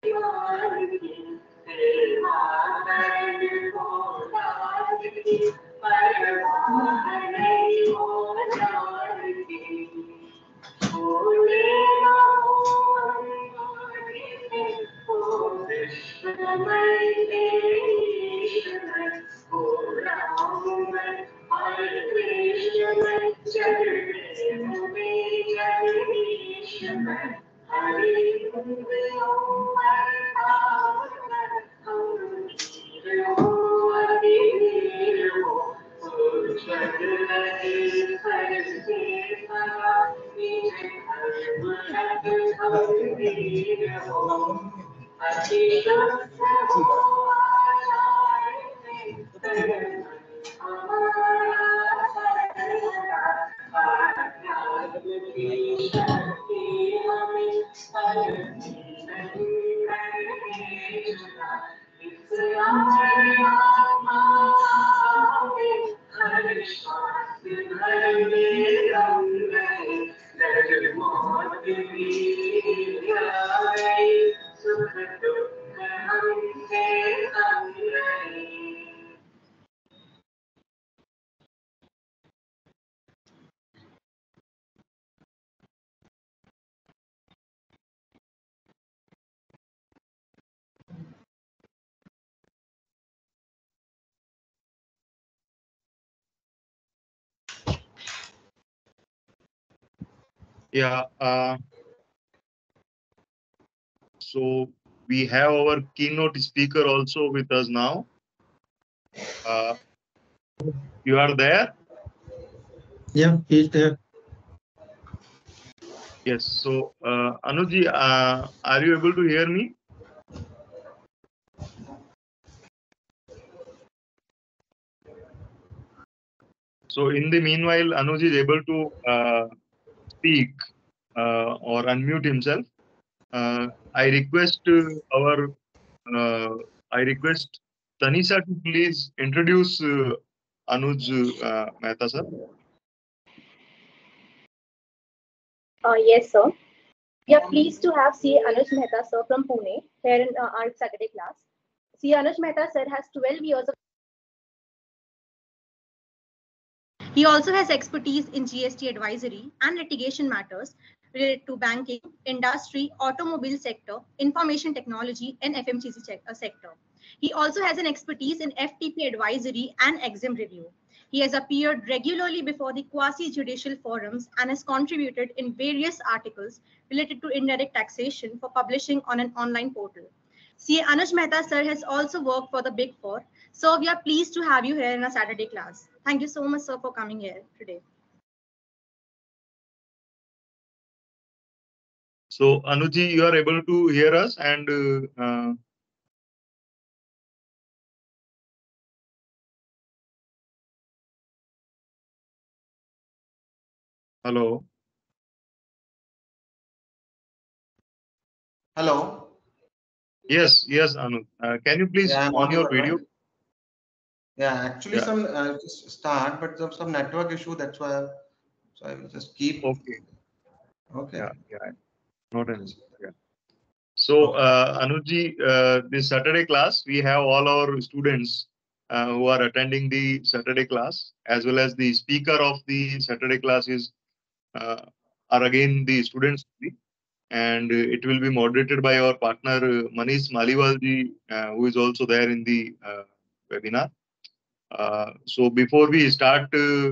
Yeah. So we have our keynote speaker also with us now. You are there? Yeah, he's there. Yes. So Anuji, are you able to hear me? So in the meanwhile, Anuj is able to speak or unmute himself. I request I request Tanisha to please introduce Anuj Mehta sir. Yes, sir. We are pleased to have C. Anuj Mehta, sir, from Pune, here in our Saturday class. C. Anuj Mehta, sir, has 12 years of. He also has expertise in GST advisory and litigation matters related to banking, industry, automobile sector, information technology, and FMCG sector. He also has an expertise in FTP advisory and exim review. He has appeared regularly before the quasi-judicial forums and has contributed in various articles related to indirect taxation for publishing on an online portal. C. Anuj Mehta, sir, has also worked for the Big Four. So we are pleased to have you here in our Saturday class. Thank you so much, sir, for coming here today. So Anuji, you are able to hear us and hello. Hello. Yes, Anuj. Can you please on your video? Right? Yeah, actually, some just start, but some network issue. That's why. So I will just keep. Okay. Okay. Yeah. Not an issue. Yeah. So Anuji, this Saturday class, we have all our students who are attending the Saturday class, as well as the speaker of the Saturday class is are again the students, and it will be moderated by our partner Manish Maliwalji, who is also there in the webinar. So before we start,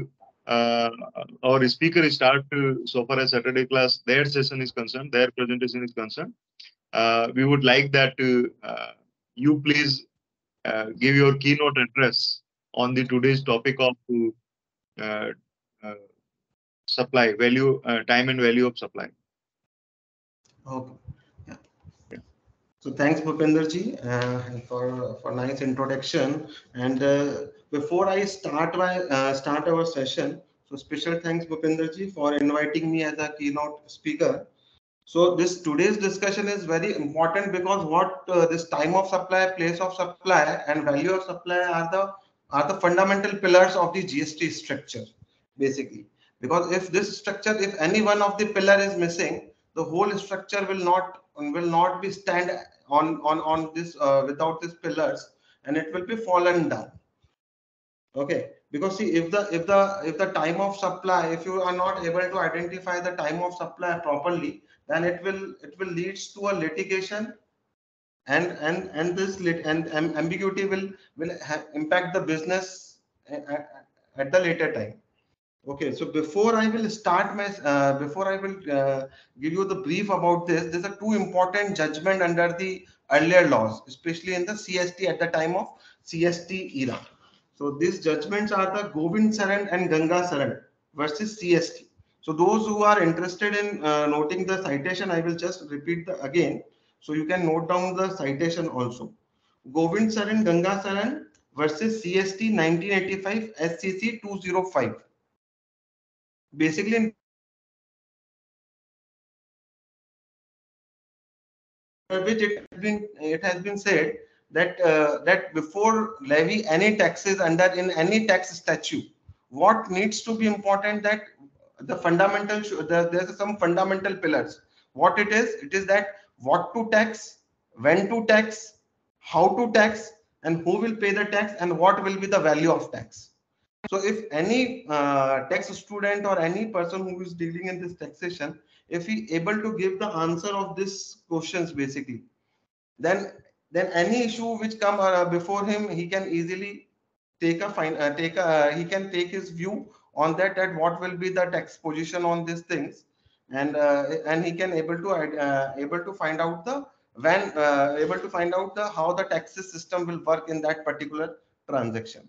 our speaker start so far as Saturday class, their session is concerned, their presentation is concerned. We would like that you please give your keynote address on the today's topic of uh, uh, supply value, time and value of supply. Okay. Yeah. So thanks, Bhupinder ji, for nice introduction. And before I start our session, so special thanks, Bhupinder ji, for inviting me as a keynote speaker. So today's discussion is very important because what this time of supply, place of supply, and value of supply are the fundamental pillars of the GST structure, basically. Because if this structure, if any one of the pillar is missing, the whole structure will not be stand on this without these pillars, and it will be fallen down. Okay, because see, if the time of supply, if you are not able to identify the time of supply properly, then it will leads to a litigation, and this ambiguity will impact the business at the later time. Okay, so before I will start my before I will give you the brief about this, there's a two important judgment under the earlier laws, especially in the CST at the time of CST era. So these judgments are the Govind Saran and Ganga Saran versus CST. So those who are interested in noting the citation, I will just repeat again, so you can note down the citation also. Govind Saran Ganga Saran versus CST 1985 SCC 205. Basically, in which it has been said that that before levy any taxes under in any tax statute, what needs to be important, that the fundamental there's some fundamental pillars. What it is that what to tax, when to tax, how to tax, and who will pay the tax, and what will be the value of tax. So if any tax student or any person who is dealing in this taxation, if he able to give the answer of these questions basically, then any issue which come before him, he can easily take a he can take his view on that what will be the tax position on these things, and he can able to find out the able to find out the how the taxes system will work in that particular transaction.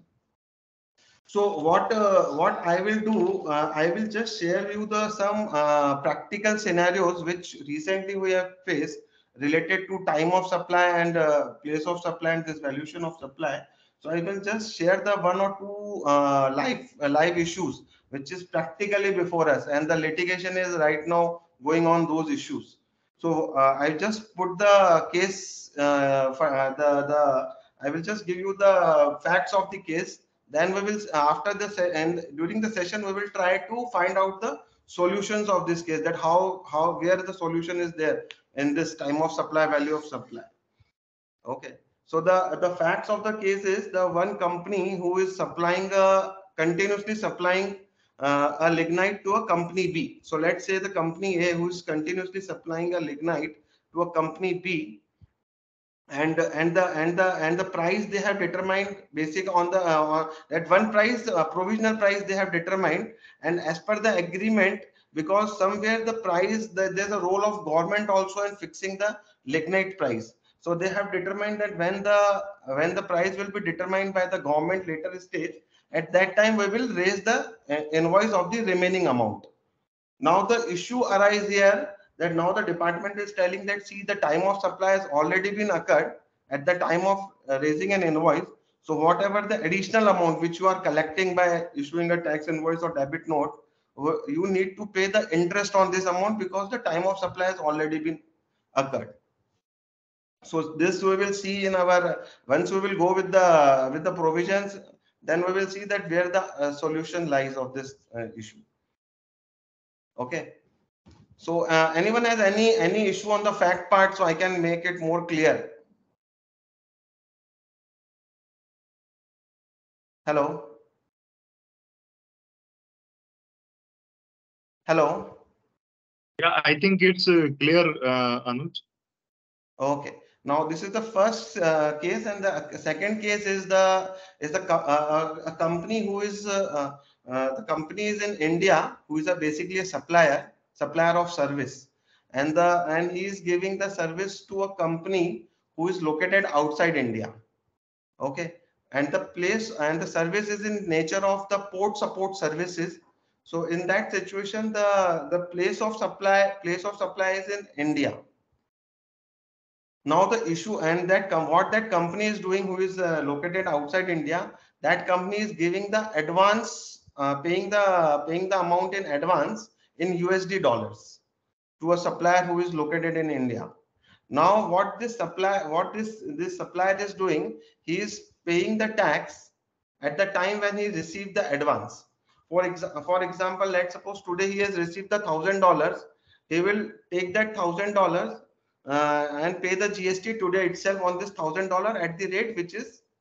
So what I will do, I will just share you the some practical scenarios which recently we have faced related to time of supply and place of supply and this valuation of supply. So I will just share the one or two live issues which is practically before us, and the litigation is right now going on those issues. So I just put the case for the I will just give you the facts of the case. Then we will after the and during the session we will try to find out the solutions of this case, that how where the solution is there in this time of supply, value of supply. Okay, so the facts of the case is the one company who is supplying continuously supplying a lignite to a company B. So let's say the company A who is continuously supplying a lignite to a company B, and the price they have determined basic on the that one price provisional price they have determined, and as per the agreement, because somewhere the price there's a role of government also in fixing the lignite price. So they have determined that when the price will be determined by the government later stage, at that time we will raise the invoice of the remaining amount. Now the issue arises here that now the department is telling that, see, the time of supply has already been occurred at the time of raising an invoice. So whatever the additional amount which you are collecting by issuing a tax invoice or debit note, you need to pay the interest on this amount because the time of supply has already been occurred. So this we will see in our, once we will go with the provisions, then we will see that where the solution lies of this issue. Okay. So anyone has any issue on the fact part, so I can make it more clear? Hello? Hello? Yeah, I think it's clear, Anuj. Okay. Now this is the first case, and the second case is a company who is the company is in India, who is basically a supplier of service, and he is giving the service to a company who is located outside India. Okay, and the place and the service is in nature of the port support services. So in that situation, the place of supply is in India. Now the issue, and that what that company is doing, who is located outside India, that company is giving the advance, paying the amount in advance in USD dollars to a supplier who is located in India. Now what this supplier is doing, he is paying the tax at the time when he received the advance. For example, let's suppose today he has received the $1,000, he will take that $1,000 and pay the GST today itself on this $1,000 at the rate which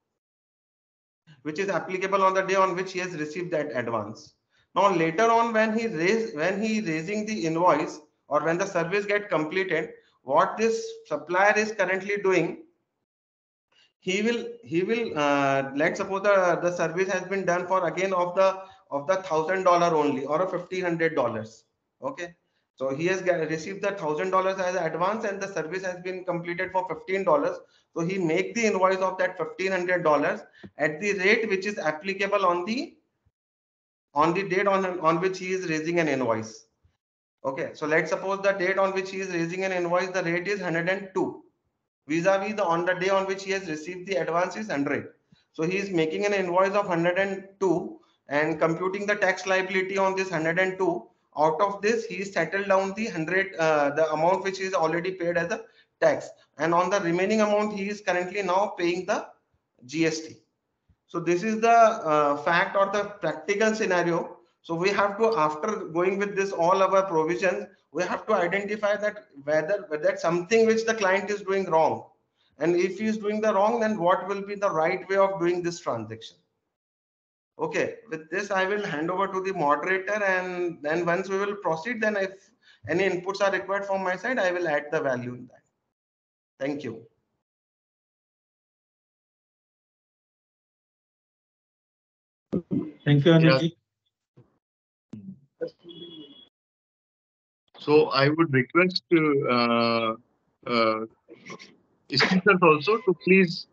is applicable on the day on which he has received that advance. Now later on, when he raising the invoice, or when the service get completed, what this supplier is currently doing, he will let's suppose the service has been done for again of the $1,000 only, or a $1,500. Okay, so he has received the $1,000 as advance, and the service has been completed for $15. So he make the invoice of that $1,500 at the rate which is applicable on the date on which he is raising an invoice. Okay, so let's suppose the date on which he is raising an invoice, the rate is 102. Vis-a-vis the on the day on which he has received the advance is 100. So he is making an invoice of 102 and computing the tax liability on this 102. Out of this, he settled down the 100, the amount which is already paid as a tax, and on the remaining amount he is currently now paying the GST. So this is the fact or the practical scenario. So we have to, after going with this all our provisions, we have to identify that whether that's something which the client is doing wrong, and if he is doing the wrong, then what will be the right way of doing this transaction. Okay, with this I will hand over to the moderator, and then once we will proceed, then if any inputs are required from my side, I will add the value in that. Thank you. Thank you, Anuj. So I would request speakers also to please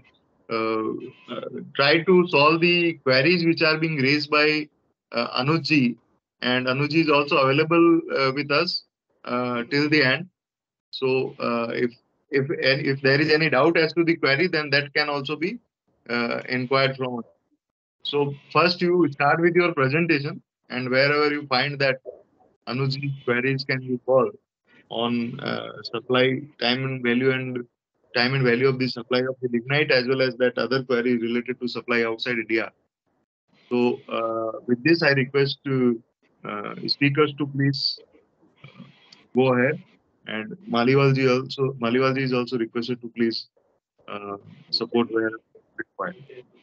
try to solve the queries which are being raised by Anuj, and Anuj is also available with us till the end. So if there is any doubt as to the query, then that can also be inquired from us. So first you start with your presentation, and wherever you find that Anuj queries can be solved on supply, time and value of the supply of the lignite, as well as that other query related to supply outside India. So with this, I request speakers to please go ahead, and Maliwalji is also requested to please support where required.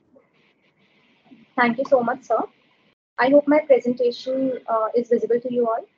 Thank you so much, sir. I hope my presentation is visible to you all.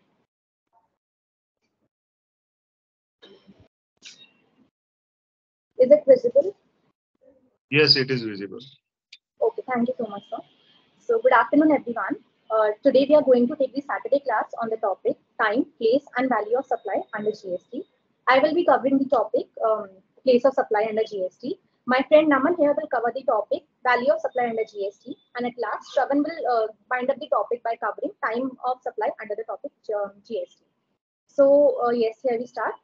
Is it visible? Yes, it is visible. Okay, thank you so much, sir. So good afternoon, everyone. Today we are going to take the Saturday class on the topic time, place, and value of supply under GST. I will be covering the topic place of supply under GST. My friend Naman here will cover the topic value of supply under GST, and at last Shravan will bind up the topic by covering time of supply under the topic GST. So yes, here we start.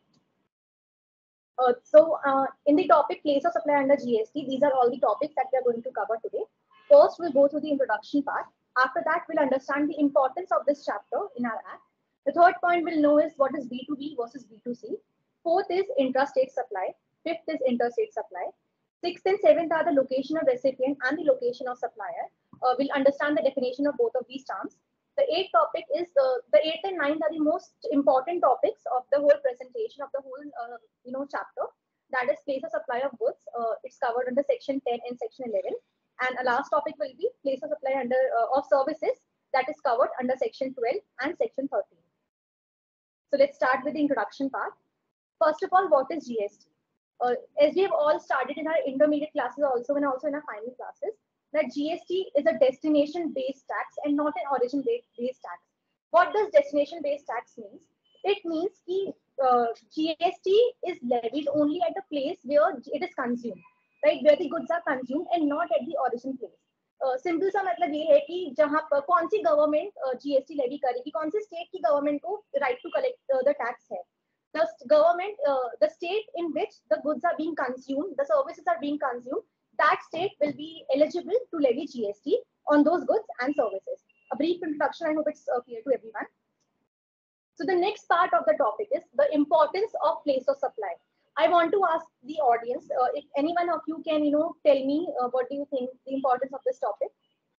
In the topic place of supply under GST, these are all the topics that we are going to cover today. First, we'll go through the introduction part. After that, we'll understand the importance of this chapter in our act. The third point we'll know is what is B2B versus B2C. Fourth is intrastate supply. Fifth is interstate supply. Sixth and seventh are the location of recipient and the location of supplier. We'll understand the definition of both of these terms. The eighth topic is the eighth and ninth are the most important topics of the whole presentation of the whole chapter. That is place of supply of goods. It's covered under section 10 and section 11. And a last topic will be place of supply under of services. That is covered under section 12 and section 13. So let's start with the introduction part. First of all, what is GST? As we have all studied in our intermediate classes, also in our final classes, that GST is a destination-based tax and not an origin-based tax. What does destination-based tax means? It means that GST is levied only at the place where it is consumed, right? Where the goods are consumed and not at the origin place. Simple सा मतलब ये है कि जहाँ पर कौन सी government GST levy करेगी, कौन सी स्टेट की गवर्नमेंट को right to collect the tax है. The government, the state in which the goods are being consumed, the services are being consumed, that state will be eligible to levy GST on those goods and services. A brief introduction, I hope it's clear to everyone. So the next part of the topic is the importance of place of supply. I want to ask the audience, if any one of you can, tell me what do you think the importance of this topic?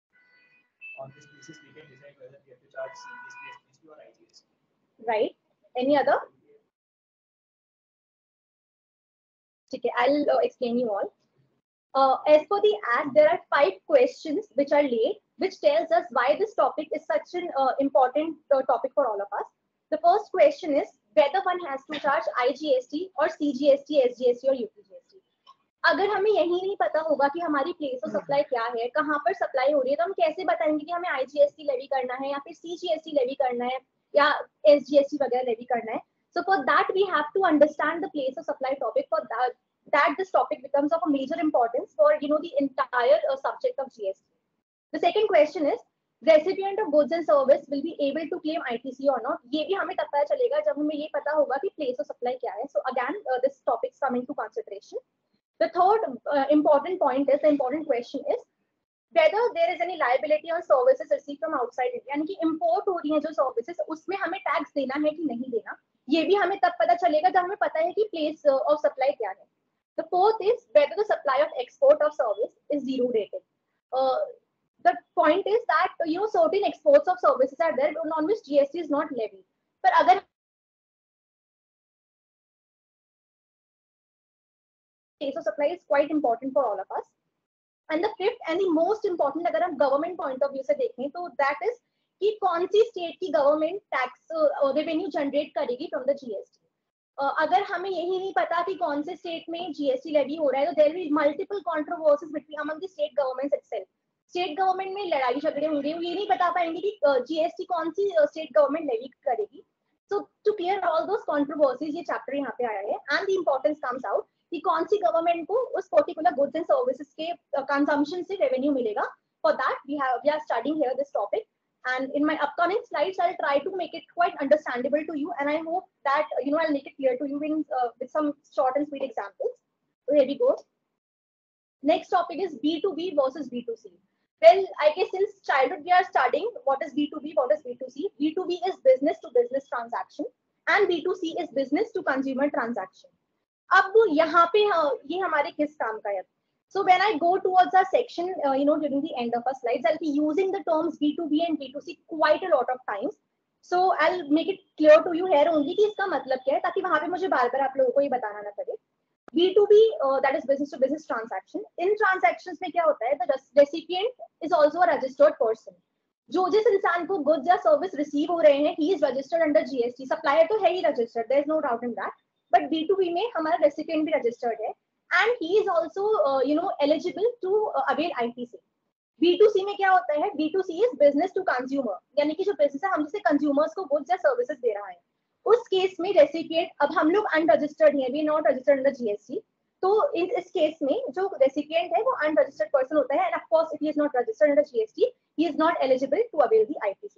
On this basis, we can decide whether we have to charge CGST, SGST or IGST. Right. Any other? Okay, I'll explain you all. As per the Act, there are 5 questions which are laid, which tells us why this topic is such an important topic for all of us. The first question is whether one has to charge IGST or CGST, SGST or UPGST. अगर हमें यही नहीं पता होगा कि हमारी place of supply क्या है, कहाँ पर सप्लाई हो रही है, तो हम कैसे बताएंगे कि हमें IGST लेवी करना है या फिर CGST लेवी करना है या SGST वगैरह लेवी करना है. So for that we have to understand the place of supply topic. For that this topic becomes of a major importance for the entire subject of GST. The second question is recipient of goods and service will be able to claim ITC or not. ये भी हमें तब पता चलेगा जब हमें ये पता होगा कि place of supply क्या है. So again this topic is coming to consideration. The third important point is, the important question is whether there is any liability on services received from outside India. यानी कि import हो रही है जो services, उसमें हमें tax देना है कि नहीं देना, ये भी हमें तब पता चलेगा जब हमें पता है कि place of supply क्या है. The fourth is whether the supply of export of service is zero rated. The point is that certain exports of services are there on which GST is not levied. पर अगर place of supply is quite important for all of us. And the fifth and the most important, अगर हम government point of view से देखें तो that is कि कौन सी state की government tax revenue generate करेगी from the GST. अगर हमें यही नहीं पता कि कौन से state में GST levy हो रहा है, तो there will be multiple controversies between among the state governments itself. State government में लड़ाई झगड़े होंगे, ये नहीं बता पाएंगे कि GST कौन सी state government levy करेगी. So to clear all those controversies, ये chapter यहाँ पे आया है, and the importance comes out कि कौन सी गवर्नमेंट को उस पर्टिकुलर गुड्स एंड सर्विसेज के कंजम्पशन से रेवेन्यू मिलेगा. For that we are studying here this topic, and in my upcoming slides I will try to make it quite understandable to you, and I hope that I will make it clear to you in with some short and sweet examples. So here we go. Next topic is B2B versus B2C. Well, I guess since childhood we are studying what is B2B, what is B2C. B2B is business to business transaction and B2C is business to consumer transaction. अब यहाँ पे ये हमारे किस काम का है. So when I go towards our section, during the end of our slides, I'll be using the terms B2B and B2C quite a lot of times. So I'll make it clear to you here only कि इसका मतलब क्या है, ताकि वहाँ पे मुझे बार बार आप लोगों को ये बताना ना पड़े. B2B, that is business to business transaction. In transactions में क्या होता है, the recipient is also a registered person. जो जिस इंसान को goods या service receive हो रहे हैं, he is registered under GST. Supplier तो है ही registered, there is no doubt in that. But B2B में हमारा recipient भी registered है, and he is also eligible to avail ITC. B2C में क्या होता है, B2C is business to consumer, यानी कि जो business है हम जैसे consumers को goods या services दे रहा है. उस केस में recipient, अब हम लोग unregistered हैं, we are not registered under GST, तो इस केस में जो recipient है वो unregistered person होता है, and of course if he is not registered under GST, he is not eligible to avail the ITC.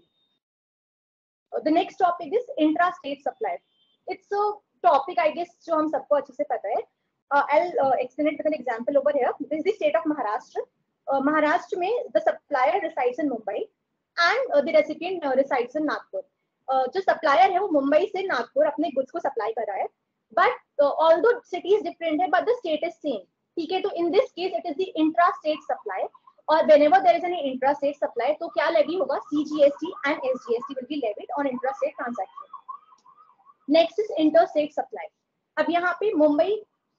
The next topic is intra-state supply. It's a topic I guess जो हम सबको अच्छे से पता है. I'll explain it with an example over here. This is the state of Maharashtra. Maharashtra में the supplier resides in Mumbai and the recipient resides in Nagpur. जो supplier है वो मुंबई से नागपुर अपने goods को supply कर रहा है. But although city is different है, but the state is same. ठीक है, तो in this case it is the intra-state supply. और whenever there is any intra-state supply, तो क्या levy होगा? CGST and SGST will be levied on intra-state transaction. Next is interstate supply. अब यहाँ पे मुंबई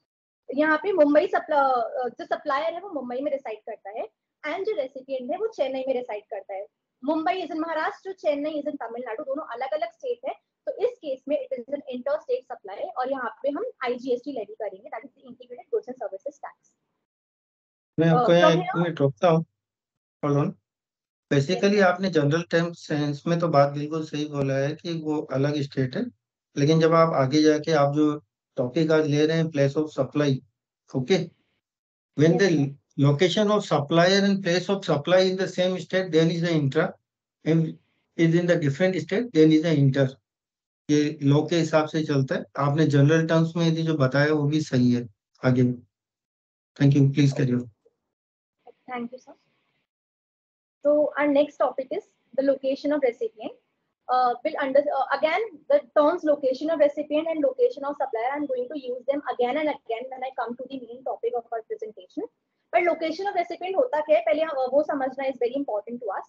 जो सप्लायर है वो मुंबई में रिसाइड करता है, एंड जो रेसिपिएंट है वो चेन्नई में रिसाइड करता है. Mumbai is in Maharashtra, Chennai is in Tamil Nadu, दोनों अलग अलग स्टेट है. तो इस केस में it is an inter state supply, और यहाँ पे हम IGST लेवी करेंगे, that is the integrated goods and services tax. मैं आपको यहाँ 1 मिनट रोकता हूँ. Hold on. बेसिकली आपने जनरल टर्म्स सेंस में तो बात बिल्कुल सही बोला है कि वो अलग स्टेट है, लेकिन जब आप आगे जाके आप जो टॉपिक आज ले रहे हैं place of supply, okay, when the location of supplier and place of supply in the same state then is the intra, and is in the different state then is the inter. ये law के हिसाब से चलता है. आपने general terms में यदि जो बताया वो भी सही है. आगे थैंक यू, प्लीज करिए. Thank you, sir. So our next topic is the location of recipient. Again, the terms location of recipient and location of supplier, I'm going to use them again and again when I come to the main topic of our presentation. But location of recipient होता क्या है, पहले वो समझना is very important to us.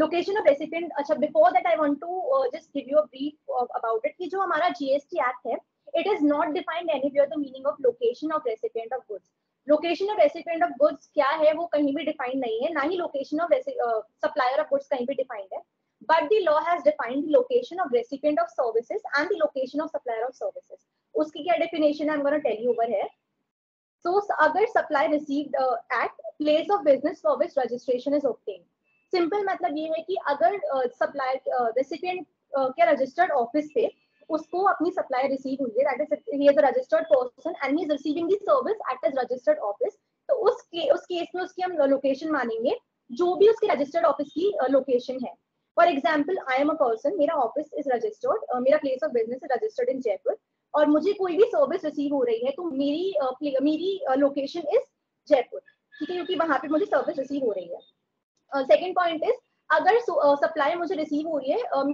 Location of recipient, अच्छा before that I want to just give you a brief about it कि जो हमारा जीएसटी एक्ट है, it is not defined anywhere the meaning of location of recipient of goods. Location of recipient of goods क्या है वो कहीं भी defined नहीं है, ना ही location of supplier of goods कहीं भी डिफाइंड है, but the law has defined the location of recipient of services and the location of supplier of services. उसकी क्या definition है, I'm going to tell you over here. So अगर supply received at place of business for which registration is obtained, simple मतलब ये है कि अगर supply recipient के registered office पे उसको अपनी supply receive हुई है, that is he is a registered person and he is receiving the service at his registered office, तो उस केस में उसकी हम location मानेंगे जो भी उसके registered office की location है। For example, I am a person, मेरा ऑफिस इज रजिस्टर्ड, मेरा place of business is registered in Jaipur, और मुझे कोई भी सर्विस रिसीव हो रही है तो मेरी लोकेशन इज जयपुर, ठीक है, क्योंकि वहां पे मुझे सर्विस रिसीव हो रही है। सेकंड पॉइंट इज अगर सप्लाई मुझे रिसीव हो रही है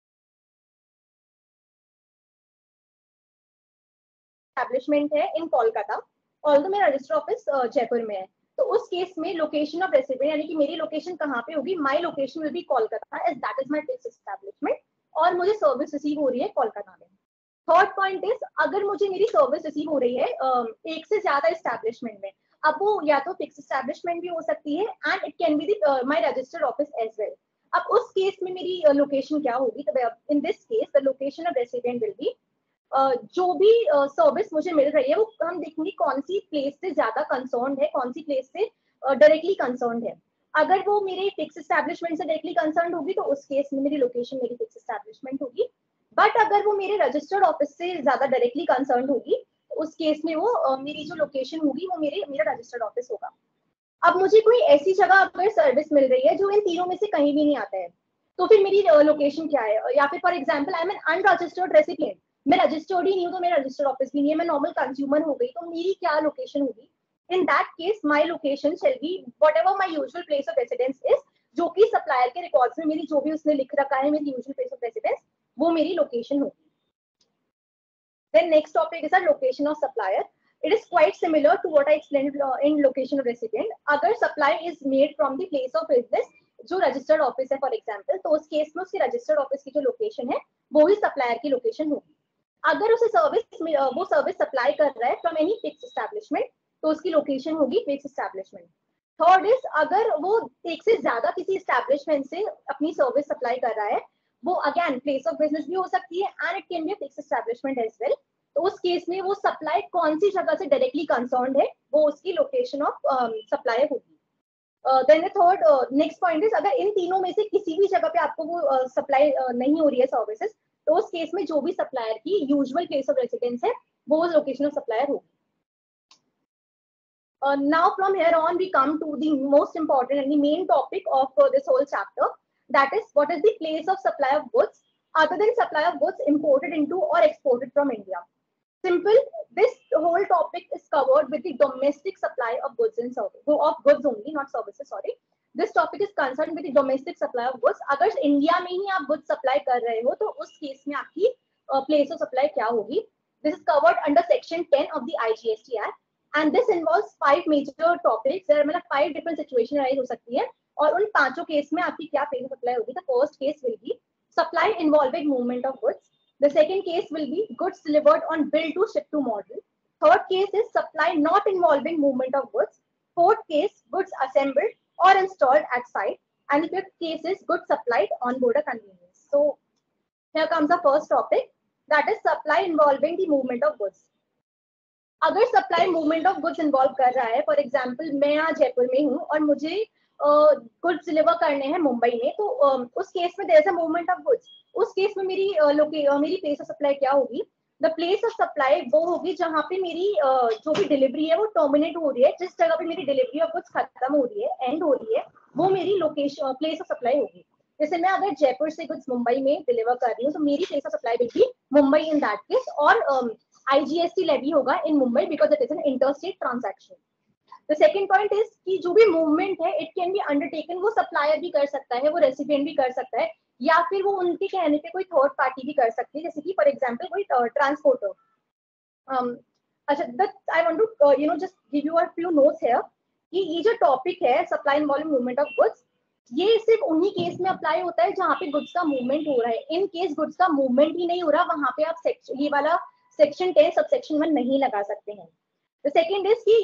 एस्टैब्लिशमेंट है इन कोलकाता, ऑल्दो मेरा रजिस्टर ऑफिस जयपुर में है, तो उस केस में लोकेशन ऑफ रेसिडेंट यानी कि मेरी लोकेशन कहाँ पे होगी, my location will be Kolkata as that is my fixed establishment, और मुझे सर्विस रिसीव हो रही है कोलकाता में। थर्ड पॉइंट इज अगर मुझे मेरी सर्विस रिसीव हो रही है एक से ज्यादा एस्टैब्लिशमेंट में, अब वो या तो फिक्स्ड एस्टैब्लिशमेंट भी हो सकती है and it can be my registered office as well. अब उस केस में मेरी लोकेशन क्या होगी, in this case the location of resident will be जो भी सर्विस मुझे मिल रही है वो हम देखेंगे कौन सी प्लेस से ज्यादा कंसर्न है, कौन सी प्लेस से डायरेक्टली कंसर्न है। अगर वो मेरे फिक्स एस्टैब्लिशमेंट से डायरेक्टली कंसर्न होगी तो उस केस में मेरी लोकेशन मेरी फिक्स एस्टैब्लिशमेंट होगी, बट अगर वो मेरे रजिस्टर्ड ऑफिस से ज्यादा डायरेक्टली कंसर्न होगी उस केस में वो मेरी जो लोकेशन होगी वो मेरा रजिस्टर्ड ऑफिस होगा। अब मुझे कोई ऐसी जगह अगर सर्विस मिल रही है जो इन तीनों में से कहीं भी नहीं आता है तो फिर मेरी लोकेशन क्या है, या फिर for example I am an unregistered recipient, मैं रजिस्टर्ड ही नहीं हूँ तो मेरा रजिस्टर्ड ऑफिस भी नहीं है, मैं नॉर्मल कंज्यूमर हो गई, तो मेरी क्या लोकेशन होगी, in that case my location shall be whatever my usual place of residence is, जो कि सप्लायर के रिकॉर्ड्स में मेरी जो भी उसने लिख रखा है मेरी यूजुअल प्लेस ऑफ रेसिडेंस वो मेरी लोकेशन होगी। Then next topic is location of supplier. It is quite similar to what I explained in location of recipient. अगर supply is made from the place of business जो registered office है for example, तो उस case में उसके registered office की जो location है वो ही सप्लायर की लोकेशन होगी। अगर उसे वो सर्विस सप्लाई कर रहा है फ्रॉम एनी फिक्स एस्टैब्लिशमेंट तो उसकी लोकेशन होगी फिक्स एस्टैब्लिशमेंट। थर्ड इज अगर वो एक से ज्यादा किसी एस्टैब्लिशमेंट से अपनी सर्विस सप्लाई कर रहा है, वो अगेन प्लेस ऑफ बिजनेस भी हो सकती है and it can be a fix establishment as well, तो उस केस में वो सप्लाई कौन सी जगह से डायरेक्टली कंसर्न्ड है वो उसकी लोकेशन ऑफ सप्लाई होगी। Then the third next point is अगर इन तीनों में से किसी भी जगह पे आपको वो सप्लाई नहीं हो रही है सर्विसेज, तो उस केस में जो भी सप्लायर की यूजुअल प्लेस ऑफ रेसिडेंस है वो लोकेशन ऑफ सप्लायर होगी। Now from here on we come to the most important and the main topic of this whole chapter, that is what is the place of supply of goods other than supply of goods imported into or exported from India. Simple, this whole topic is covered with the domestic supply of goods and services, of goods only, not services, sorry. This topic is concerned with the domestic supply of goods. अगर India में ही आप goods supply कर रहे हो तो उस case में आपकी place of supply क्या होगी? This is covered under section 10 of the IGST Act. And this involves 5 major topics. There are 5 different situations arise हो सकती है और उन पांचों केस में आपकी क्या place of supply होगी? The first case will be supply involving movement of goods. The second case will be goods delivered on bill to ship to model. Third case is supply not involving movement of goods. Fourth case, goods assembled or installed at site. And the fifth case is goods supplied on board a convenience. So here comes the first topic, that is supply involving the movement of goods. अगर supply movement of goods involve कर रहा है, for example मैं यहाँ जयपुर में हूँ और मुझे गुड्स डिलीवर करने हैं मुंबई में, तो उस केस में there is a movement of goods. उस केस में मेरी प्लेस ऑफ सप्लाई क्या होगी? द प्लेस ऑफ सप्लाई वो होगी जहाँ पे मेरी जो भी डिलीवरी है वो टर्मिनेट हो रही है, जिस जगह पे मेरी डिलीवरी ऑफ गुड्स खत्म हो रही है, एंड हो रही है, वो मेरी लोकेशन प्लेस ऑफ सप्लाई होगी। जैसे मैं अगर जयपुर से गुड्स मुंबई में डिलीवर कर रही हूँ तो मेरी place of supply will be Mumbai in that case, और IGST लेवी होगा in Mumbai because it is an interstate transaction. The second point is कि जो भी मूवमेंट है इट कैन बी अंडरटेकन, वो सप्लायर भी कर सकता है, वो रेसिपिएंट भी कर सकता है, या फिर वो उनके कहने पे कोई थर्ड पार्टी भी कर सकती है, जैसे कि फॉर एग्जांपल कोई ट्रांसपोर्टर। अच्छा, I want to just give you a few notes here कि ये जो टॉपिक है supply involving movement of goods, ये सिर्फ उन्हीं केस में अप्लाई होता है जहाँ पे गुड्स का मूवमेंट हो रहा है. इन केस गुड्स का मूवमेंट ही नहीं हो रहा, वहां पे आप ये वाला सेक्शन 10 सबसेक्शन 1 नहीं लगा सकते हैं. द सेकंड इज कि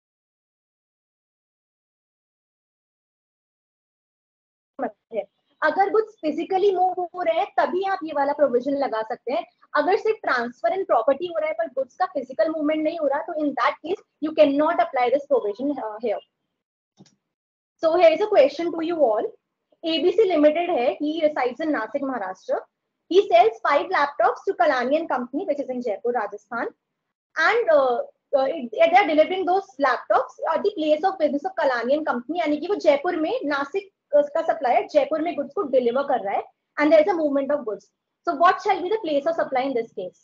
अगर गुड्स फिजिकली मूव हो रहे हैं तभी आप ये वाला प्रोविजन लगा सकते हैं. अगर सिर्फ ट्रांसफर इन प्रॉपर्टी हो रहा है पर गुड्स का फिजिकल मूवमेंट नहीं हो रहा, तो in that case you can not apply this provision here. So here is a question to you all. ABC Limited है, he resides in Nasik, Maharashtra. He sells 5 laptops to Kalani and Company, which is in Jaipur, Rajasthan, and they are delivering those laptops at the place of business of Kalani and Company. यानी कि वो जयपुर में, नासिक का supplier Jaipur में goods को deliver कर रहा है, and there is a movement of goods. So what shall be the place of supply in this case?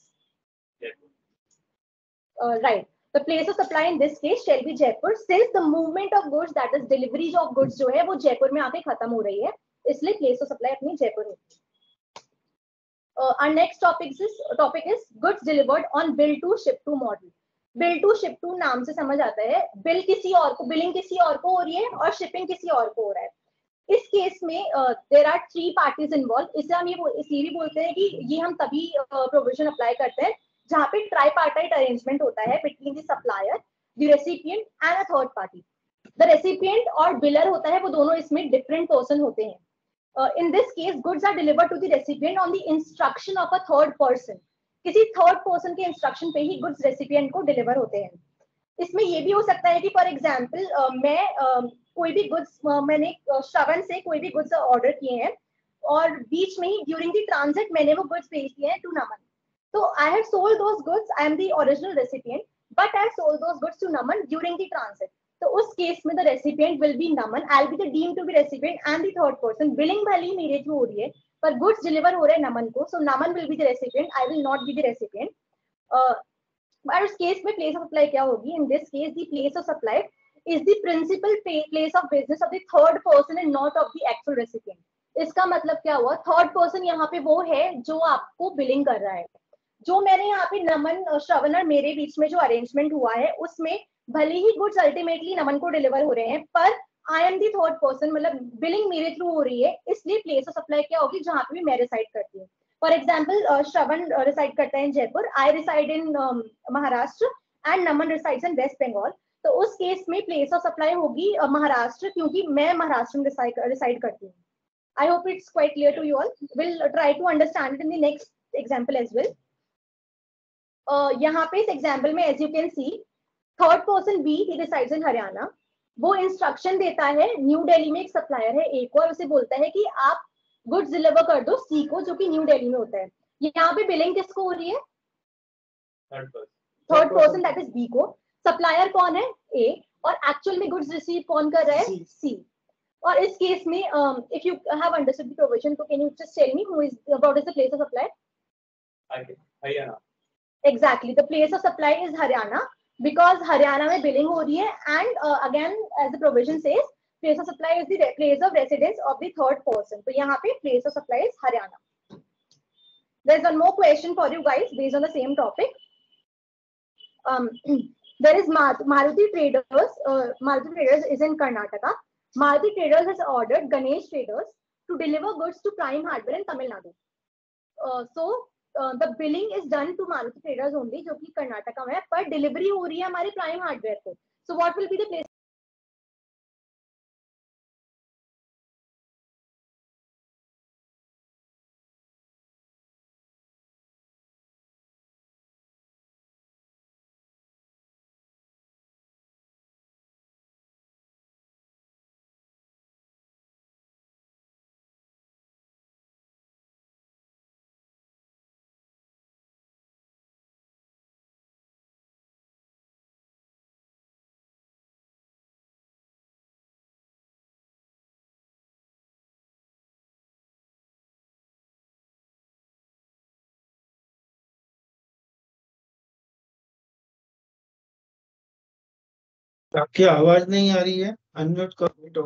Right. The place of supply in this case shall be Jaipur, since the movement of goods, that is deliveries of goods जो है वो जयपुर में आके खत्म हो रही है, इसलिए place of supply अपनी जयपुर है. Our next topic is goods delivered on bill to ship to model. Bill to ship to नाम से समझ आता है, बिल किसी और को, बिलिंग किसी और को हो रही है और शिपिंग किसी और को हो रहा है. इस केस में देयर आर 3 पार्टीज इन्वॉल्व. इसलिए हम इसलिए भी बोलते हैं कि ये हम तभी प्रोविजन अप्लाई करते हैं जहाँ पे ट्राइपार्टाइट अरेंजमेंट होता है between the supplier, the recipient and a third party. The recipient और बिलर होता है, वो दोनों इसमें डिफरेंट पर्सन होते हैं. In this case, goods are delivered to the recipient on the instruction of a third person. किसी थर्ड पर्सन के इंस्ट्रक्शन पे ही गुड्स रेसिपिएंट को डिलीवर होते हैं. इसमें ये भी हो सकता है कि फॉर एग्जांपल मैं कोई भी गुड्स, मैंने श्रवण से कोई भी गुड्स ऑर्डर किए हैं और बीच में ही ड्यूरिंग द ट्रांजिट मैंने वो गुड्स भेज दिए हैं टू नमन. तो I have sold those goods, I am the original recipient, but I have sold those goods to Naman during the transit. तो उस केस में the recipient will be Naman, I will be the deemed to be recipient and the third person. Billing भले ही मेरे through हो रही है पर गुड्स डिलीवर हो रहे हैं नमन को, so Naman will be the recipient, I will not be the recipient. और उस केस में प्लेस ऑफ सप्लाई क्या होगी? In this case the place of supply is the principal place of business of the third person and not of the actual recipient. इसका मतलब क्या हुआ? Third person यहाँ पे वो है जो आपको बिलिंग कर रहा है. जो मैंने यहाँ पे नमन, श्रवण और मेरे बीच में जो अरेंजमेंट हुआ है उसमें भले ही गुड्स अल्टीमेटली नमन को डिलीवर हो रहे हैं पर I am the third person, मतलब बिलिंग मेरे थ्रू हो रही है, इसलिए प्लेस ऑफ सप्लाई क्या होगी? जहाँ पे भी मैं रिसाइड करती हूँ. फॉर एग्जाम्पल श्रवण रिसाइड करता है in Jaipur, I reside in Maharashtra and Naman resides in West Bengal. तो उस केस में प्लेस ऑफ सप्लाई होगी महाराष्ट्र, क्योंकि मैं महाराष्ट्र में रिसाइड करती हूँ. I hope it's quite clear to you all. Will try to understand it in the next example as well. यहाँ पे इस एग्जांपल में as you can see, third person B, he resides in Haryana. वो instruction देता है, new Delhi में एक supplier है ए को, और उसे बोलता है कि आप गुड्स डिलीवर कर दो सी को, जो कि न्यू दिल्ली में होता है. यहाँ पे बिलिंग किसको हो रही है? Third person, that is B को. सप्लायर कौन है? ए. और एक्चुअल में गुड्स रिसीव कौन कर रहा है? सी. और इस केस में if you have understood the provision, तो can you just tell me who is, what is the place of supply? Haryana. Exactly, the place of supply is Haryana, because Haryana में बिलिंग हो रही है. And again as the provision says, place of supply is the place of residence of the third person. तो यहाँ पे place of supply is Haryana. There is one more question for you guys based on the same topic. There is Maruti Traders. Maruti Traders is in Karnataka. Maruti Traders has ordered Ganesh Traders to deliver goods to Prime Hardware in Tamil Nadu. So the billing is done to Maruti Traders only, जो कि कर्नाटका में है, पर delivery हो रही है हमारे prime hardware को. So what will be the place? आपकी आवाज नहीं आ रही है, अनम्यूट करो.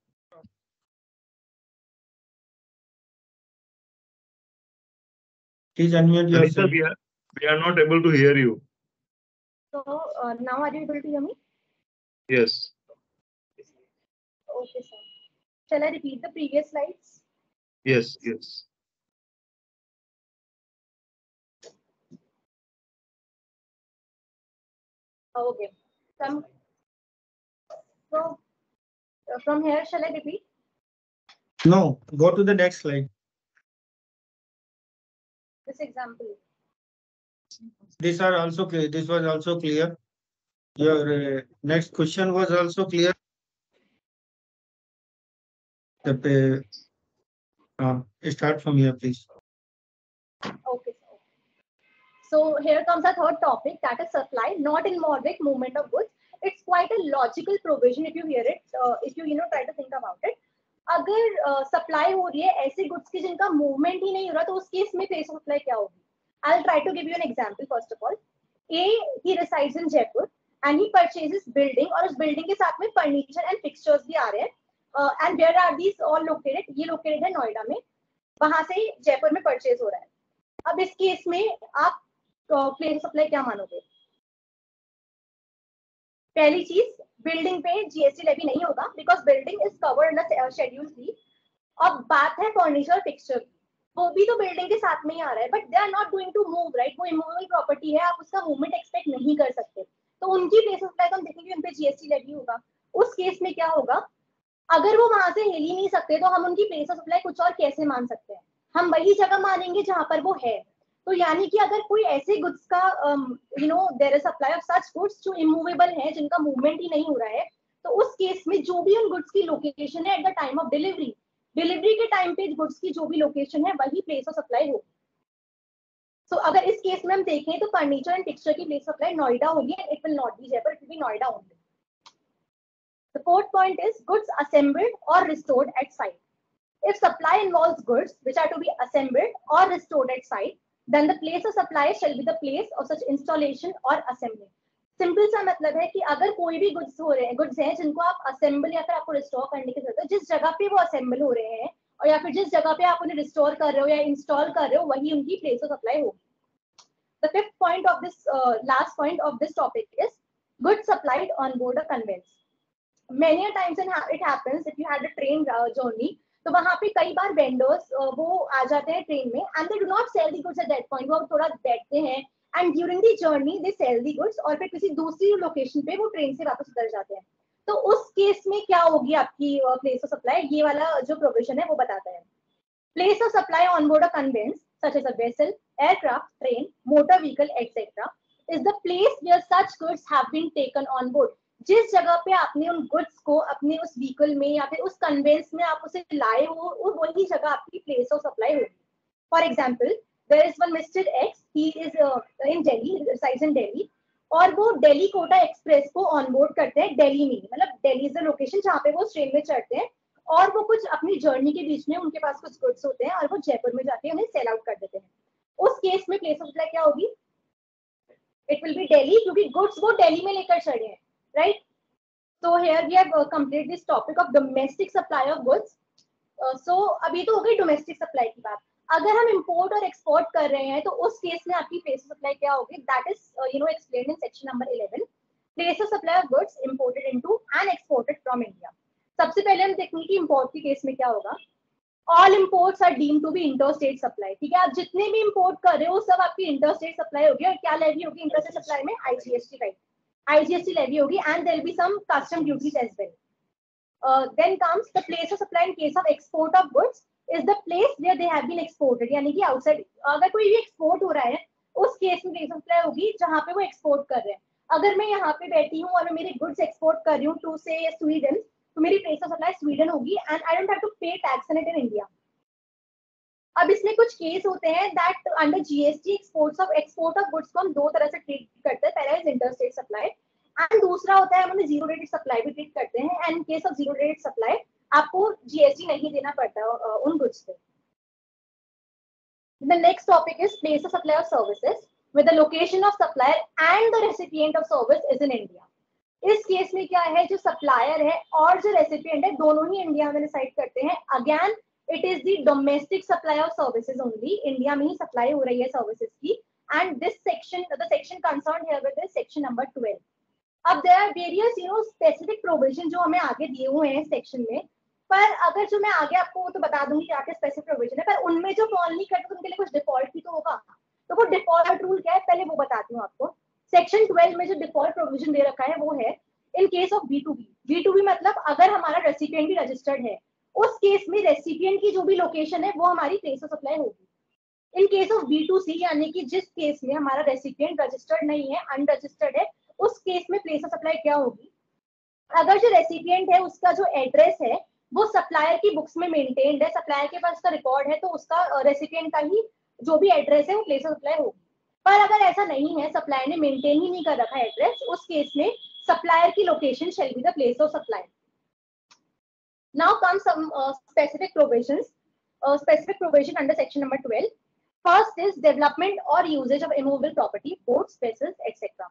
Please unmute yourself. Anita, we are not able to hear you. So now are you able to hear me? Yes. Okay, sir. Shall I repeat the previous slides? Yes, yes. Okay. So from here, shall I repeat? No, go to the next slide. This example. These are also clear. This was also clear. Your next question was also clear. Start from here, please. Okay. So here comes our third topic, that is supply, not in moderate movement of goods. It's quite a logical provision if you hear it, if you try to think about it. अगर supply हो रही है ऐसे goods की जिनका movement ही नहीं हो रहा तो उस केस में प्लेस ऑफ सप्लाई क्या होगी? I'll try to give you an example first of all. A, he resides in Jaipur and he purchases building और उस building के साथ में furniture and fixtures भी आ रहे हैं and where are these all located? ये located है नोएडा में, वहां से जयपुर में परचेज हो रहा है. अब इस केस में आप प्लेस सप्लाई क्या मानोगे? पहली चीज, बिल्डिंग पे जीएसटी लेवी नहीं होगा because building is covered in schedule C. अब बात है फर्नीचर फिक्सचर की, वो भी तो बिल्डिंग के साथ में ही आ रहा है but they are not going to move, right? वो इमूवेबल प्रॉपर्टी है, आप उसका मूवमेंट एक्सपेक्ट नहीं कर सकते, तो उनकी प्लेस सप्लाई तो हम देखेंगे उन पे जीएसटी लेवी होगा. उस केस में क्या होगा? अगर वो वहां से हिल ही नहीं सकते तो हम उनकी प्लेस ऑफ सप्लाई कुछ और कैसे मान सकते हैं? हम वही जगह मानेंगे जहां पर वो है. तो यानी कि अगर कोई ऐसे गुड्स का there is supply of such goods जो इमूवेबल है, जिनका मूवमेंट ही नहीं हो रहा है, तो उस केस में जो भी उन गुड्स की लोकेशन है at the time of delivery, delivery के टाइम पे गुड्स की जो भी लोकेशन है वही प्लेस ऑफ सप्लाई होगी. सो अगर इस केस में हम देखें तो फर्नीचर एंड फिक्सचर की प्लेस सप्लाई नोएडा होगी and it will not be Jaipur, it will be Noida only. The fourth point is goods assembled or restored at site. If supply involves goods which are to be assembled or restored at site, then the place of supply shall be the place of such installation or assembly. Simple सा मतलब है कि अगर कोई भी goods हो रहे हैं, गुड्स हैं जिनको आप असेंबल या फिर आपको रिस्टोर करने की जरूरत है, जिस जगह पे वो असेंबल हो रहे हैं और या फिर जिस जगह पे आप उन्हें रिस्टोर कर रहे हो या इंस्टॉल कर रहे हो, वही उनकी प्लेस ऑफ सप्लाई होगी. The fifth point of this last point of this topic is goods supplied on board a conveyance. Many a times it happens if you had a train journey, तो वहां पे कई बार vendors वो आ जाते हैं train में and they do not sell the goods at that point. वो थोड़ा बैठते हैं and during the journey they sell the goods और फिर किसी दूसरी लोकेशन पे वो ट्रेन से वापस उतर जाते हैं. तो उस केस में क्या होगी आपकी प्लेस ऑफ सप्लाई? ये वाला जो प्रोविजन है वो बताता है. Place of supply on board a conveyance such as a vessel, aircraft, train, motor vehicle etcetera is the place where such goods have been taken on board. जिस जगह पे आपने उन गुड्स को अपने उस व्हीकल में या फिर उस कन्वेंस में आप उसे लाए हो, वही जगह आपकी प्लेस ऑफ सप्लाई होगी. For example, there is one mister X, he is in Delhi, resides in Delhi, और वो दिल्ली कोटा एक्सप्रेस को ऑन बोर्ड करते हैं दिल्ली में, मतलब दिल्ली इज द लोकेशन जहाँ पे वो ट्रेन में चढ़ते हैं और वो कुछ अपनी जर्नी के बीच में उनके पास कुछ गुड्स होते हैं और वो जयपुर में जाके उन्हें सेल आउट कर देते हैं. उस केस में प्लेस ऑफ सप्लाई क्या होगी? इट विल बी दिल्ली, क्योंकि गुड्स वो दिल्ली में लेकर चढ़े हैं, right? So here we have completed this topic of domestic supply of goods. So अभी तो हो गई domestic supply की बात. अगर हम import और export कर रहे हैं तो उस केस में आपकी place of supply क्या होगी? That is explained in section number 11. Place of supply of goods imported into and exported from India. सबसे पहले हम देखेंगे कि import के केस में क्या होगा. All imports are deemed to be interstate supply. ठीक है, आप जितने भी import कर रहे हो सब आपकी interstate supply होगी. और क्या levy होगी interstate supply में? IGST, right? IGST levy होगी and there will be some custom duties as well. Then comes the place of supply in case of export of goods is the place where they have been exported. यानी कि outside अगर कोई भी export हो रहा है उस case में place of supply होगी जहाँ पे वो export कर रहे हैं. अगर मैं यहाँ पे बैठी हूँ और मैं मेरे goods export कर रही हूँ to say Sweden, तो मेरी place of supply Sweden होगी and I don't have to pay tax on it in India. अब इसमें कुछ केस होते हैं that under GST export of goods को हम दो तरह से ट्रीट करते हैं. पहला इज इंटरस्टेट सप्लाई एंड दूसरा होता है हम उन्हें जीरो रेटेड सप्लाई भी ट्रीट करते हैं. And in case of zero rated supply आपको जीएसटी नहीं देना पड़ता उन गुड्स पे. The next topic is place of supply of services with the location of supplier and the recipient of service is in India. इस case में क्या है, जो सप्लायर है और जो रेसिपिएंट है दोनों ही इंडिया में रिसाइड करते हैं. Again it is the domestic supply of services only. India में ही सप्लाई हो रही है सर्विसेज की. And this section, the section concerned here with is section number 12. अब there are various specific provision जो हमें आगे दिए हुए हैं सेक्शन में. पर अगर जो मैं आगे आपको तो बता दूंगी क्या क्या स्पेसिफिक प्रोविजन है, पर उनमें जो फॉल नहीं करते तो उनके लिए कुछ डिफॉल्ट भी तो होगा। तो वो डिफॉल्ट रूल क्या है पहले वो बताती हूँ आपको। सेक्शन 12 में जो डिफॉल्ट प्रोविजन दे रखा है वो है in case of B2B। B2B मतलब अगर हमारा रेसिपिएंट भी रजिस्टर्ड है, उस केस में रेसिपिएंट की जो भी लोकेशन है वो हमारी प्लेस ऑफ सप्लाई होगी। इन केस ऑफ B2C यानी कि जिस केस में हमारा रेसिपिएंट रजिस्टर्ड नहीं है, अनरजिस्टर्ड है, उस केस में प्लेस ऑफ सप्लाई क्या होगी? अगर जो रेसिपिएंट है उसका जो एड्रेस है वो सप्लायर की बुक्स में मेंटेन्ड है, सप्लायर के पास उसका रिकॉर्ड है, तो उसका रेसिपिएंट का ही जो भी एड्रेस है वो प्लेस ऑफ सप्लाई होगी। पर अगर ऐसा नहीं है, सप्लायर ने मेंटेन ही नहीं कर रखा है एड्रेस, उस केस में सप्लायर की location shall be the place of supply. Now come some specific provisions, specific provision under section number 12. First is development or usage of immovable property, boats, vessels, etc.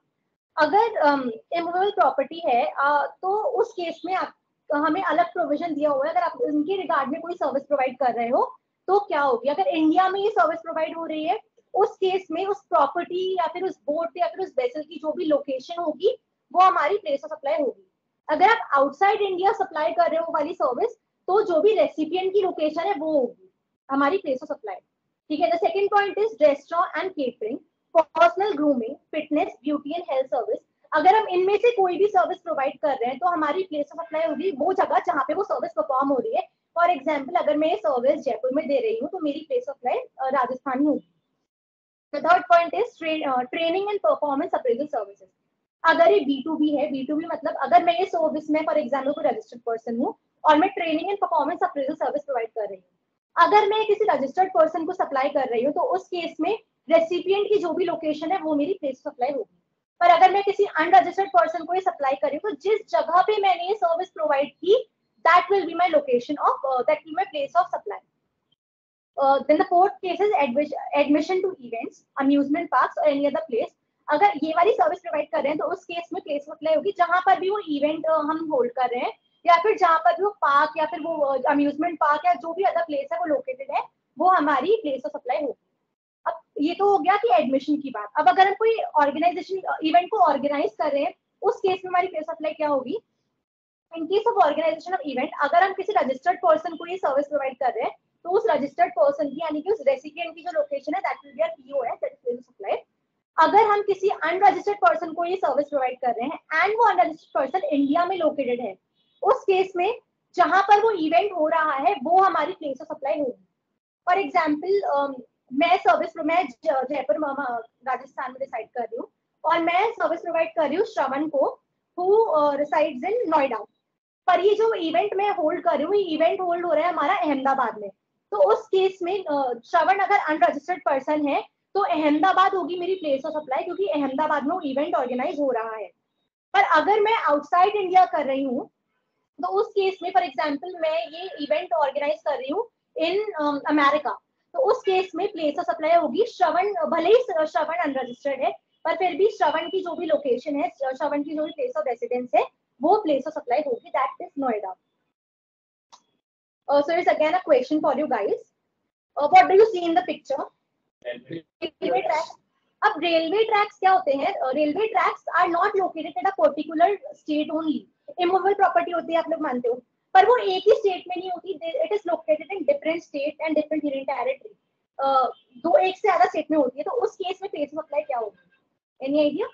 अगर immovable property है तो उस case में हमें अलग provision दिया हुआ है। अगर आप इनके रिगार्ड में कोई सर्विस प्रोवाइड कर रहे हो तो क्या होगी? अगर इंडिया में ये सर्विस प्रोवाइड हो रही है, उस केस में उस प्रॉपर्टी या फिर उस बोट या फिर उस वेसल की जो भी लोकेशन होगी वो हमारी प्लेस ऑफ सप्लाई होगी। अगर आप आउटसाइड इंडिया सप्लाई कर रहे हो वाली सर्विस, तो जो भी रेसिपिएंट की लोकेशन है वो होगी हमारी प्लेस ऑफ सप्लाई। ठीक है। The second point is restaurant and catering, personal grooming, fitness, beauty and health service. अगर हम इनमें से कोई भी सर्विस प्रोवाइड कर रहे हैं तो हमारी प्लेस ऑफ सप्लाई होगी वो जगह जहाँ पे वो सर्विस परफॉर्म हो रही है। फॉर एग्जाम्पल अगर मैं ये सर्विस जयपुर में दे रही हूँ तो मेरी प्लेस ऑफ सप्लाई राजस्थान में होगी। The third point is training and performance appraisal services. अगर ये B2B है, B2B मतलब अगर मैं ये सर्विस में फॉर एग्जाम्पल कोई रजिस्टर्ड पर्सन हूँ और मैं training and performance appraisal service provide कर रही हूँ, अगर मैं किसी रजिस्टर्ड पर्सन को सप्लाई कर रही हूँ तो उस केस में रेसिपिएंट की जो भी लोकेशन है वो मेरी प्लेस सप्लाई होगी। पर अगर मैं किसी अनरजिस्टर्ड पर्सन को ये सप्लाई कर रही हूँ तो जिस जगह पे मैंने ये सर्विस प्रोवाइड की that will be my location of that will my place of supply. Then the fourth case is admission to events, amusement parks or any other place. अगर ये वाली सर्विस प्रोवाइड कर रहे हैं तो उस केस में प्लेस ऑफ सप्लाई होगी जहां पर भी वो इवेंट हम होल्ड कर रहे हैं या फिर जहां पर भी वो पार्क या फिर वो अम्यूजमेंट पार्क या जो भी अदर प्लेस है वो लोकेटेड है, वो हमारी प्लेस ऑफ सप्लाई होगी। अब ये तो हो गया कि एडमिशन की बात। अब अगर हम कोई ऑर्गेनाइजेशन इवेंट को ऑर्गेनाइज कर रहे हैं उस केस में हमारी प्लेस ऑफ सप्लाई क्या होगी? In case of organisation of event, अगर हम किसी रजिस्टर्ड पर्सन को ये सर्विस प्रोवाइड कर रहे हैं तो उस रजिस्टर्ड पर्सन की यानी कि उस रेसिपिएंट की जो लोकेशन है that will be our PO है, that is place of supply. अगर हम किसी अनरजिस्टर्ड पर्सन को ये सर्विस प्रोवाइड कर रहे हैं एंड वो अनरजिस्टर्ड पर्सन इंडिया में लोकेटेड है, उस केस में जहां पर वो इवेंट हो रहा है वो हमारी प्लेस ऑफ सप्लाई होगी। फॉर एग्जाम्पल मैं जयपुर राजस्थान में रिसाइड कर रही हूँ और मैं सर्विस प्रोवाइड कर रही हूँ श्रवण को हु रिसाइड्स इन नोएडा। पर ये जो इवेंट मैं होल्ड कर रही हूँ, ये इवेंट होल्ड हो रहा है हमारा अहमदाबाद में, तो उस केस में श्रवण अगर अनरजिस्टर्ड पर्सन है तो अहमदाबाद होगी मेरी प्लेस ऑफ सप्लाई क्योंकि अहमदाबाद में इवेंट ऑर्गेनाइज हो रहा है। पर अगर मैं आउटसाइड इंडिया कर रही हूँ तो उस केस में फॉर एग्जाम्पल मैं ये इवेंट ऑर्गेनाइज कर रही हूँ इन अमेरिका, तो उस केस में प्लेस ऑफ सप्लाई होगी श्रवण। भले ही श्रवण अनरजिस्टर्ड है पर फिर भी श्रवण की जो भी लोकेशन है, श्रवण की जो भी प्लेस ऑफ रेसिडेंस है वो प्लेस ऑफ सप्लाई होगी, that is Noida. So it's again a question for you guys. What do you see in the picture? Railway tracks. अब रेलवे ट्रैक्स क्या होते हैं? Railway tracks are not located at a particular state only. Immovable property होती है, आप लोग मानते हो, पर वो एक ही स्टेट में नहीं होती, it is located in different state and different union territory. दो एक से ज्यादा स्टेट में होती है, तो उस केस में प्लेस ऑफ सप्लाई क्या होगी? Any idea?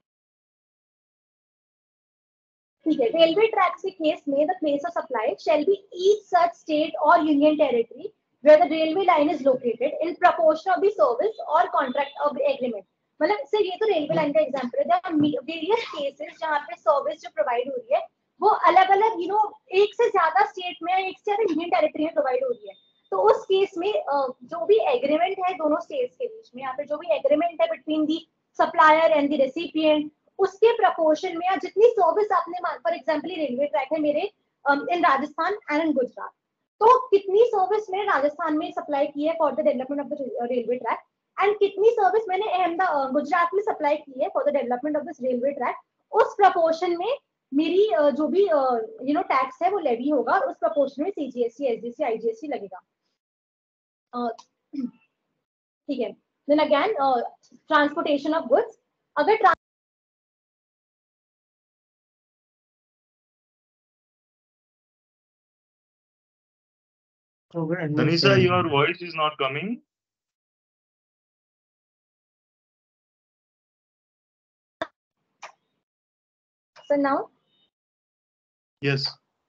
ठीक है। रेलवे ट्रैक्स के केस में the place of supply shall be each such state और union territory where the railway line is located in proportion of the service or contract of the agreement। मतलब sir ये तो railway line का example है, जहाँ various cases जहाँ पे service जो प्रोवाइड हो रही है वो अलग अलग एक से ज्यादा स्टेट में, एक से ज्यादा यूनियन टेरिटरी में प्रोवाइड हो रही है, तो उस केस में जो भी एग्रीमेंट है दोनों स्टेट्स के बीच में या फिर जो भी एग्रीमेंट है between the supplier and the recipient, उसके प्रपोर्शन में या जितनी सर्विस आपने, फॉर एग्जांपल रेलवे ट्रैक है मेरे in Rajasthan and in Gujarat, तो कितनी सर्विस मैंने राजस्थान में सप्लाई की है for the development of the railway track and कितनी सर्विस मैंने गुजरात में सप्लाई की है for the development of this railway track, उस प्रपोर्शन में मेरी जो भी टैक्स है वो लेवी होगा और उस प्रपोर्शन में CGST, SGST, IGST लगेगा। ठीक है। Then again transportation of goods, अगर तो फिर admit Tanisha, करेंगे। your voice is not coming. So now, Yes.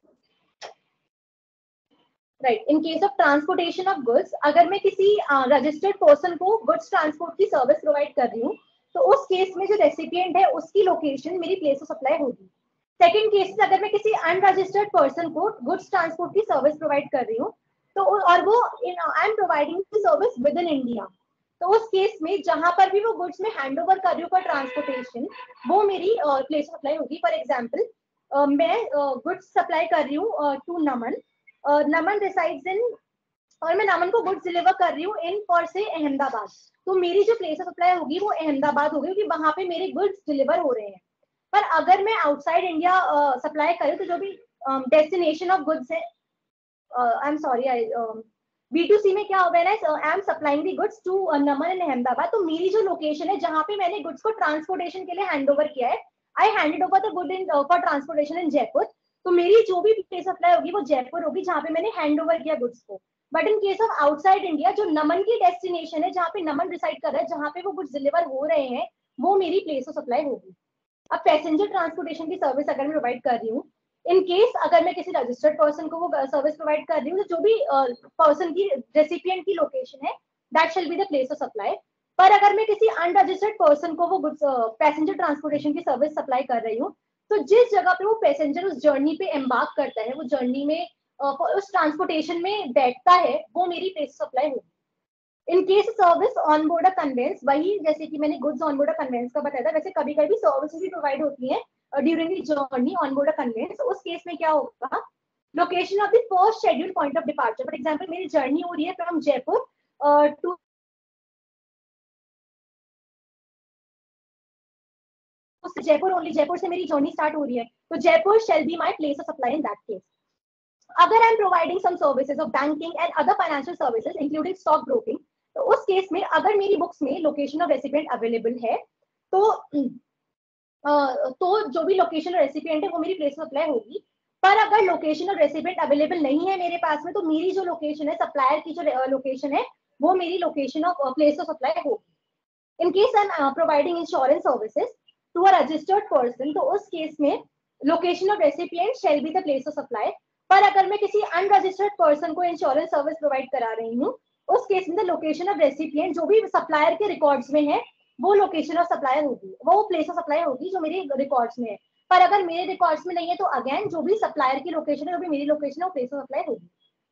right, in case of transportation of goods, अगर मैं किसी registered person को goods transport की service provide कर रही हूँ, तो उस केस में जो recipient है उसकी लोकेशन मेरी प्लेस ऑफ सप्लाई होगी। सेकंड केस में अगर मैं किसी अनरजिस्टर्ड पर्सन को गुड्स ट्रांसपोर्ट की सर्विस प्रोवाइड कर रही हूँ, तो और वो I am providing the service within India, तो उस केस में जहां पर भी वो गुड्स में हैंड ओवर कर रही हूँ फॉर ट्रांसपोर्टेशन, वो मेरी प्लेस ऑफ सप्लाई होगी। फॉर एग्जांपल, मैं गुड्स सप्लाई कर रही हूँ टू नमन, नमन रिसाइड्स इन, और मैं नमन को गुड्स डिलीवर कर रही हूँ इन फॉर से अहमदाबाद, तो मेरी जो प्लेस ऑफ सप्लाई होगी वो अहमदाबाद होगी, क्योंकि वहां पे मेरे गुड्स डिलीवर हो रहे हैं। पर अगर मैं आउटसाइड इंडिया सप्लाई करूँ, तो जो भी डेस्टिनेशन ऑफ गुड्स है, आई एम सॉरी, B2C में क्या होगा ना, I am supplying the goods to Naman in Ahmedabad, तो मेरी जो लोकेशन है जहां पे मैंने गुड्स को ट्रांसपोर्टेशन के लिए हैंड ओवर किया है, I handed over the good in for transportation in Jaipur, तो मेरी जो भी प्लेस ऑफ सप्लाई होगी वो जयपुर होगी, जहां पे मैंने हैंड ओवर किया गुड्स को। But in case of outside India, जो नमन की डेस्टिनेशन है, जहां पे नमन रिसाइड कर रहा है, जहां पे वो गुड्स डिलीवर हो रहे हैं, वो मेरी प्लेस ऑफ सप्लाई होगी। अब पैसेंजर ट्रांसपोर्टेशन की सर्विस अगर मैं प्रोवाइड कर रही हूँ, इन केस अगर मैं किसी रजिस्टर्ड पर्सन को वो सर्विस प्रोवाइड कर रही हूँ, तो जो भी पर्सन की रेसिपिएंट की लोकेशन है, that shall be the place of supply. पर अगर मैं किसी अनरजिस्टर्ड पर्सन को वो गुड्स पैसेंजर ट्रांसपोर्टेशन की सर्विस सप्लाई कर रही हूँ, तो जिस जगह पे वो पैसेंजर उस जर्नी पे एम्बार्क करता है, वो जर्नी में उस ट्रांसपोर्टेशन में बैठता है, वो मेरी प्लेस ऑफ सप्लाई होगी। In case service on board conveyance, वही जैसे कि मैंने गुड्स ऑन बोर्ड कन्वेंस का बताया था, वैसे कभी कभी सर्विसेज भी प्रोवाइड होती हैं during the journey on board conveyance. उस केस में क्या होगा, location of the first schedule point of departure, for example मेरी जर्नी हो रही है from Jaipur to Jaipur, only Jaipur से मेरी जर्नी स्टार्ट हो रही है, तो Jaipur shall be my place of supply in that case. अगर I am providing some services of banking and other financial services including stock broking, तो उस केस में अगर मेरी बुक्स में लोकेशन ऑफ रेसिपिएंट अवेलेबल है, तो जो भी लोकेशन ऑफ रेसिपिएंट है वो मेरी प्लेस ऑफ सप्लाई होगी। पर अगर लोकेशन ऑफ रेसिपिएंट अवेलेबल नहीं है मेरे पास में, तो मेरी जो लोकेशन है, सप्लायर की जो लोकेशन है, वो मेरी location of place of supply होगी। In case I am providing insurance services to a registered person, तो उस केस में location of recipient shall be the place of supply. पर अगर मैं किसी अनरजिस्टर्ड पर्सन को इंश्योरेंस सर्विस प्रोवाइड करा रही हूँ, उस केस में द लोकेशन ऑफ रेसिपिएंट जो भी सप्लायर के रिकॉर्ड्स में है, वो लोकेशन ऑफ सप्लायर होगी, वो प्लेस ऑफ सप्लाई होगी जो मेरे रिकॉर्ड्स में है। पर अगर मेरे रिकॉर्ड्स में नहीं है, तो अगेन जो भी सप्लायर की लोकेशन है, जो भी मेरी लोकेशन है, वो प्लेस ऑफ सप्लाई होगी।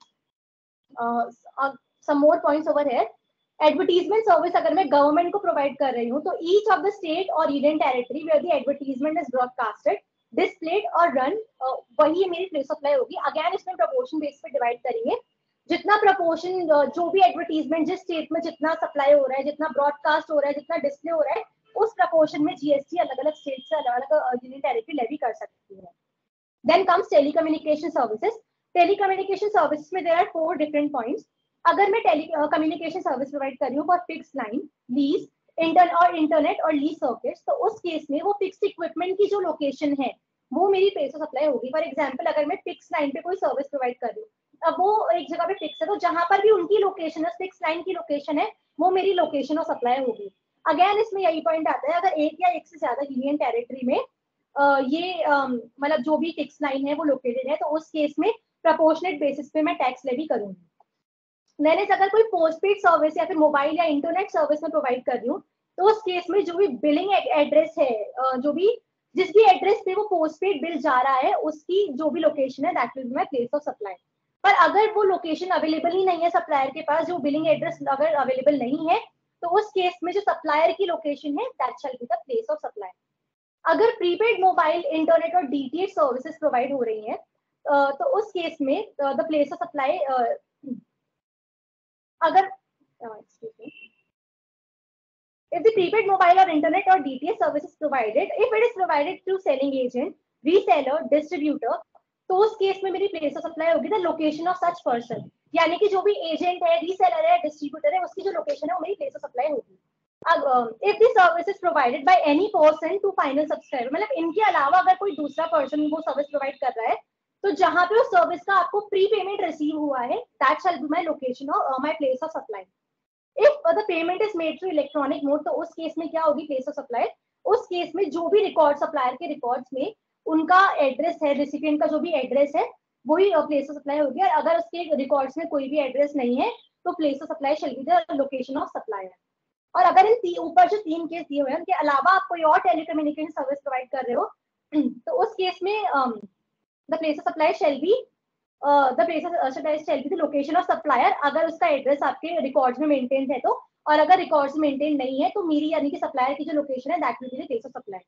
Some more points over here. Advertisement service अगर मैं गवर्नमेंट को प्रोवाइड कर रही हूँ, तो ईच ऑफ द स्टेट और union territory where the advertisement is broadcasted, displayed और रन, वही मेरी प्लेस ऑफ सप्लाई होगी। अगेन इसमें प्रोपोर्शन बेस पे डिवाइड करेंगे, जितना प्रोपोर्शन जो भी एडवर्टीजमेंट जिस स्टेट में जितना सप्लाई हो रहा है, जितना ब्रॉडकास्ट हो रहा है, जितना डिस्प्ले हो रहा है, उस प्रोपोर्शन में जीएसटी अलग अलग स्टेट से अलग अलग यूनियन टेरिटरी लेवी कर सकती है। Then comes telecommunication services. Telecommunication services में देयर आर 4 डिफरेंट पॉइंट्स। अगर मैं टेलीकम्युनिकेशन सर्विस प्रोवाइड कर रही हूँ for fix line, lease, internet और लीज सर्किट्स, तो उस केस में वो फिक्स्ड इक्विपमेंट की जो लोकेशन है, वो मेरी प्लेस ऑफ सप्लाई होगी। फॉर एग्जांपल, अगर मैं फिक्स लाइन पे कोई सर्विस प्रोवाइड कर रही हूँ, अब वो एक जगह पे फिक्स है, तो जहां पर भी उनकी लोकेशन है, फिक्स लाइन की लोकेशन है, वो मेरी लोकेशन ऑफ सप्लाई होगी। अगेन इसमें यही पॉइंट आता है, अगर एक या एक से ज्यादा यूनियन टेरिटरी में ये मतलब जो भी फिक्स लाइन है वो लोकेटेड है, तो उस केस में प्रोपोर्शनेट बेसिस पे मैं टैक्स लेवी करूंगी। मैंने अगर कोई पोस्टपेड सर्विस या फिर मोबाइल या इंटरनेट सर्विस में प्रोवाइड कर रही हूँ, तो उस केस में जो भी बिलिंग एड्रेस है, जो भी जिस भी एड्रेस पे वो पोस्टपेड बिल जा रहा है, उसकी जो भी लोकेशन है, that will be my place of supply. पर अगर वो लोकेशन अवेलेबल ही नहीं है सप्लायर के पास, जो बिलिंग एड्रेस अगर अवेलेबल नहीं है, तो उस केस में जो सप्लायर की लोकेशन है, that shall be the place of supply. अगर प्रीपेड मोबाइल, इंटरनेट और डीटीएच सर्विसेज प्रोवाइड हो रही हैं, तो उस केस में द प्लेस ऑफ सप्लाई, अगर if the prepaid mobile or internet or DTH service is provided, if it is provided through selling agent, reseller, distributor, तो उस केस में मेरी प्लेस ऑफ सप्लाई होगी the location of such person, यानी कि जो भी एजेंट है, रीसेलर है, डिस्ट्रीब्यूटर है, उसकी जो लोकेशन है वो मेरी प्लेस ऑफ सप्लाई होगी। अब if the service is provided by any person to final subscriber, मतलब इनके अलावा अगर कोई दूसरा पर्सन वो सर्विस प्रोवाइड कर रहा है, तो जहां पे उस सर्विस का आपको प्री पेमेंट रिसीव हुआ है, that shall be my location और my place of supply. If the payment is made through electronic mode, तो उस केस में क्या होगी प्लेस ऑफ सप्लाई? उस केस में जो भी रिकॉर्ड सप्लायर के रिकॉर्ड्स में उनका एड्रेस है, रेसिपिएंट का जो भी एड्रेस है वही प्लेस ऑफ सप्लाई होगी। और अगर उसके रिकॉर्ड्स में कोई भी एड्रेस नहीं है तो place of supply shall be the location of supplier. और अगर इन ऊपर जो 3 केस दिए हुए हैं उनके अलावा आप कोई और टेलीकम्युनिकेशन सर्विस प्रोवाइड कर रहे हो तो उस केस में the place of supply shall be the place of supply shall be the location of supplier, अगर उसका एड्रेस आपके रिकॉर्ड्स में मेंटेन्ड है तो। और अगर रिकॉर्ड्स मेंटेन नहीं है तो मेरी यानी कि सप्लायर की जो लोकेशन है that will be the place of supply.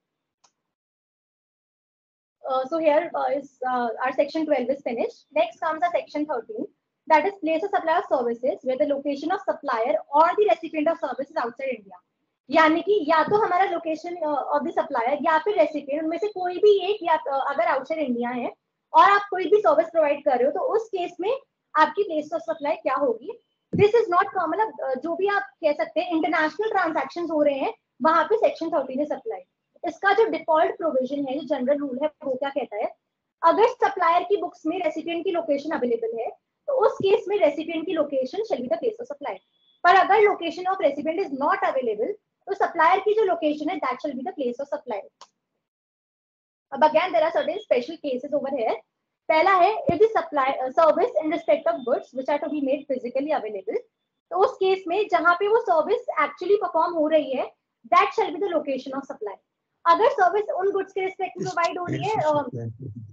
So here is our section 12 is finished. Next comes our section 13, that is place of supply of services where the location of supplier or the recipient of service is outside India. यानी कि या तो हमारा location of the supplier या फिर recipient, उनमें से कोई भी एक, या अगर आउटसाइड इंडिया है और आप कोई भी सर्विस प्रोवाइड कर रहे हो तो उस केस में आपकी प्लेस ऑफ सप्लाई क्या होगी? This is not common. जो भी आप कह सकते हैं इंटरनेशनल ट्रांजैक्शंस हो रहे हैं वहां पे सेक्शन 13 इज अप्लाई। इसका जो डिफॉल्ट प्रोविजन है, जो जनरल रूल है, वो क्या कहता है? अगर सप्लायर की बुक्स में रेसिपिएंट की लोकेशन अवेलेबल है तो उस केस में रेसिपिएंट की location shall be the place of supply. पर अगर location of recipient is not available तो सप्लायर की जो लोकेशन है that shall be the place of supply. अब again there are certain special cases over here. पहला है if the supply service in respect of goods which are to be made physically available, तो उस case में जहां पे वो service actually perform हो रही है that shall be the location of supply. अगर सर्विस उन गुड्स के रिस्पेक्ट में प्रोवाइड हो रही है,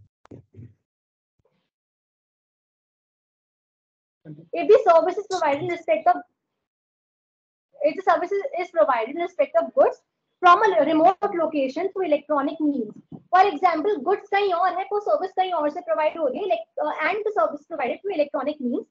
if the service is provided in respect of if the service is provided in respect of goods from a remote location through electronic means, for example goods कहीं और है, वो सर्विस कहीं और से प्रोवाइड हो रही है and the service provided through electronic means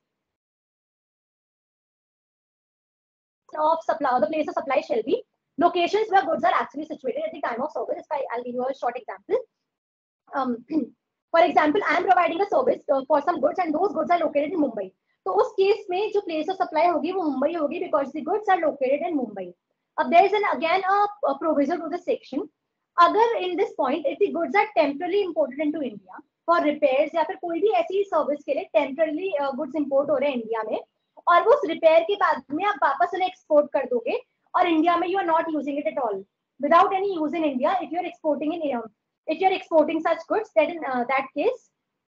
of supply, the place of supply shall be locations where goods are actually situated at the time of service. I'll give you a short example. For example, I am providing a service for some goods and those goods are located in Mumbai. तो उस case में जो place of supply होगी वो मुंबई होगी because the goods are located in Mumbai. अब there is an again a provision to this section. अगर in this point if the goods are temporary imported into India for repairs या फिर कोई भी ऐसी सर्विस के लिए टेम्पररी गुड्स इंपोर्ट हो रहे हैं इंडिया में और वो उस रिपेयर के बाद में आप वापस उन्हें एक्सपोर्ट कर दोगे और इंडिया में you are not using it at all without any use in India, if you are exporting such goods, then in that case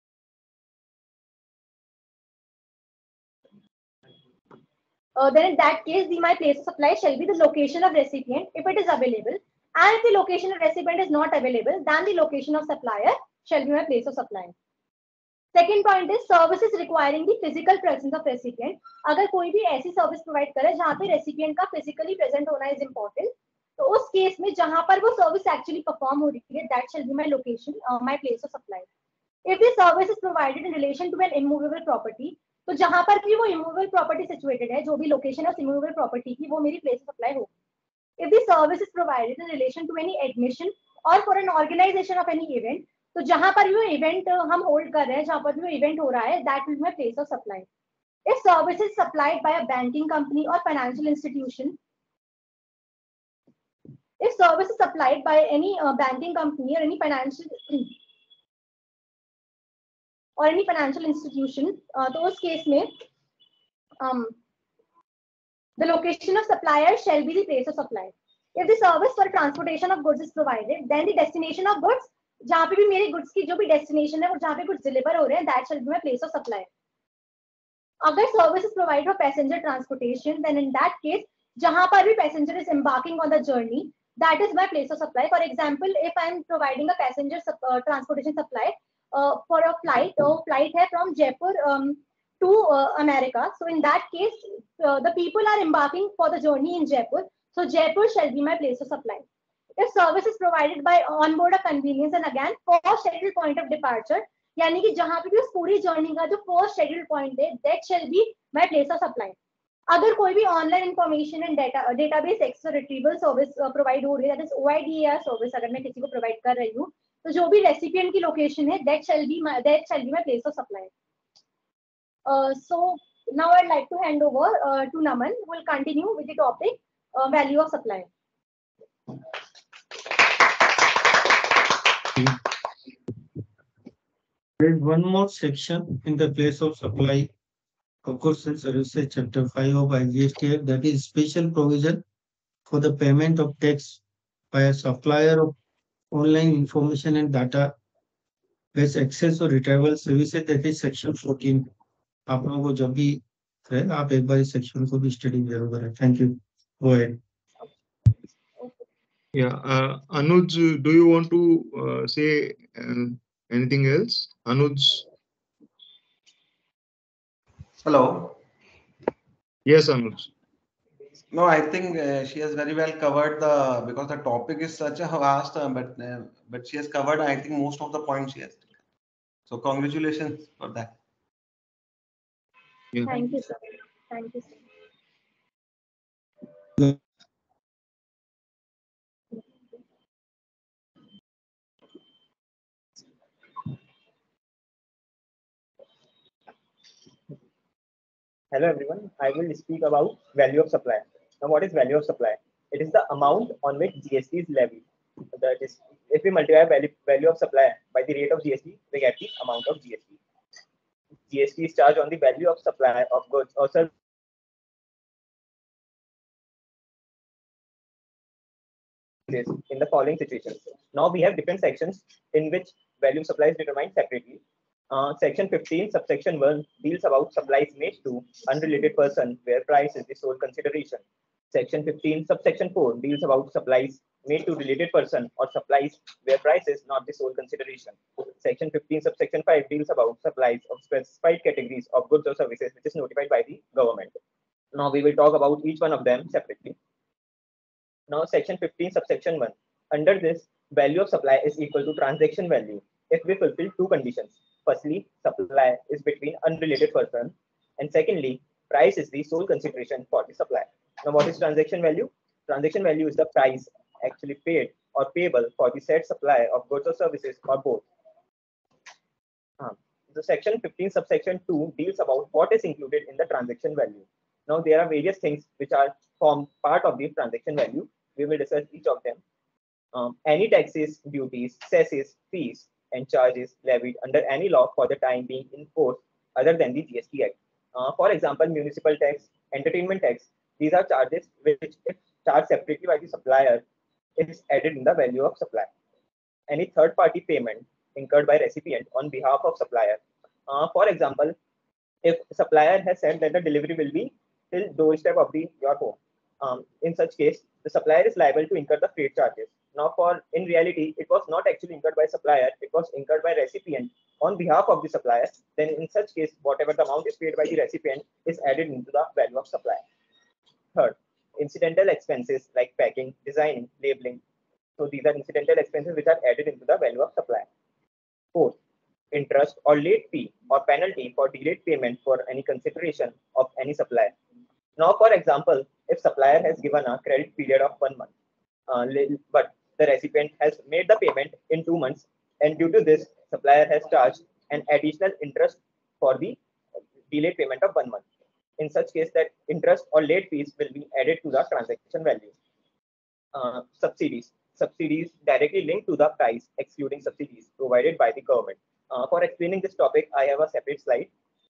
then in that case my place of supply shall be the location of recipient if it is available, and if the location of recipient is not available then the location of supplier shall be my place of supply. Second point is services requiring the physical presence of recipient. अगर कोई भी ऐसी service provide करे जहाँ पे recipient का physically present होना is important, तो उस केस में जहां पर वो सर्विस एक्चुअली परफॉर्म हो रही है that shall be my location, my place of supply. If the service is provided in relation to an immovable property, तो जहां पर भी वो इमूवेबल प्रॉपर्टी सिचुएटेड है, जो भी लोकेशन है उस इमूवेबल प्रॉपर्टी की, वो मेरी प्लेस ऑफ सप्लाई होगी। If the service is provided in relation to any admission और for an organisation of any event, तो जहां पर भी इवेंट हम होल्ड कर रहे हैं, जहां पर भी इवेंट हो रहा है that will be my place of supply. If service is supplied by a banking company और financial institution, if service is supplied by any banking company or any financial institution, तो उस केस में the location of supplier shall be the place of supply. If the service for transportation of goods is provided, then the destination of goods, जहाँ पे भी मेरे goods की जो भी destination है वो जहाँ पे goods deliver हो रहे हैं that shall be my place of supply. अगर service is provided for passenger transportation, then in that case जहाँ पर भी passenger is embarking on the journey, that is my place of supply. For example, if I am providing a passenger transportation supply for a flight, तो flight है from Jaipur to America. So in that case, the people are embarking for the journey in Jaipur. So Jaipur shall be my place of supply. If service is provided by onboard a convenience, and again first scheduled point of departure, यानी कि जहाँ पे भी उस पूरी journey का जो first schedule point है that shall be my place of supply. अगर कोई भी online information and database access retrieval service provide हो रही है, दैट इज OIDAR सर्विस, अगर मैं किसी को प्रोवाइड कर रही हूँ तो जो भी रेसिपिएंट की लोकेशन है that shall be my place of supply. So now I'd like to hand over to Naman, who will continue with the topic value of supply. There is one more section in the place of supply of goods and services, Chapter 5 of IGST Act, that is special provision for the payment of tax by a supplier of online information and data based access or retrieval services, that is section 14. आप लोगों को जब भी है आप एक बार इस section को भी स्टडी जरूर करें. Thank you. Go ahead. Yeah, Anuj, do you want to say anything else? Anuj? Hello. Yes, Anuj. No, I think she has very well covered because the topic is such a vast, but she has covered, I think, most of the points she has taken. So congratulations for that. Yeah. Thank you, sir. Thank you, sir. Hello everyone, I will speak about value of supply. Now what is value of supply? It is the amount on which GST is levied. That is, if we multiply value of supply by the rate of GST, we get the amount of GST. GST is charged on the value of supply of goods or services in the following situations. Now we have different sections in which value of supply is determined separately. Section 15, subsection 1 deals about supplies made to unrelated person where price is the sole consideration. Section 15, subsection 4 deals about supplies made to related person or supplies where price is not the sole consideration. Section 15, subsection 5 deals about supplies of specified categories of goods or services which is notified by the government. Now we will talk about each one of them separately. Now section 15, subsection 1. Under this, value of supply is equal to transaction value if we fulfill two conditions. Firstly, supply is between unrelated person, and secondly, price is the sole consideration for the supply. Now, what is transaction value? Transaction value is the price actually paid or payable for the said supply of goods or services or both. The section 15, subsection 2 deals about what is included in the transaction value. Now, there are various things which are formed part of the transaction value. We will discuss each of them. Any taxes, duties, cesses, fees, and charges levied under any law for the time being in force other than the GST Act. For example, municipal tax, entertainment tax, these are charges which, if charged separately by the supplier, is added in the value of supply. Any third-party payment incurred by recipient on behalf of supplier. For example, if supplier has said that the delivery will be till doorstep of your home, in such case, the supplier is liable to incur the freight charges. Now, in reality, it was not actually incurred by supplier, it was incurred by recipient on behalf of the supplier. Then in such case, whatever the amount is paid by the recipient is added into the value of supply. Third, incidental expenses like packing, designing, labeling. So these are incidental expenses which are added into the value of supply. Fourth, interest or late fee or penalty for delayed payment for any consideration of any supplier. Now, for example, if supplier has given a credit period of 1 month, but the recipient has made the payment in 2 months, and due to this, supplier has charged an additional interest for the delayed payment of 1 month. In such case, that interest or late fees will be added to the transaction value. Subsidies. Subsidies directly linked to the price, excluding subsidies provided by the government. For explaining this topic, I have a separate slide.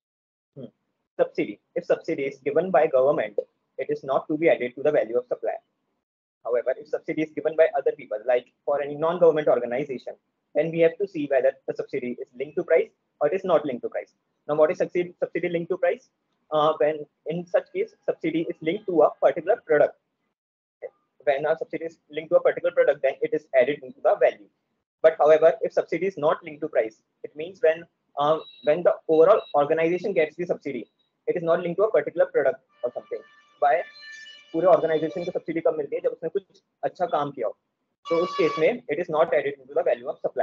Subsidy. If subsidy is given by government, it is not to be added to the value of supply. However, if subsidy is given by other people, like for any non-government organization, then we have to see whether the subsidy is linked to price or it is not linked to price. Now, what is subsidy linked to price? When in such case, subsidy is linked to a particular product. When a subsidy is linked to a particular product, then it is added into the value. But however, if subsidy is not linked to price, it means when the overall organization gets the subsidy, it is not linked to a particular product or something. Why? पूरे organisation को subsidy कब मिलती है जब उसने कुछ अच्छा काम किया हो, तो उस केस में it is not added into the value of supply.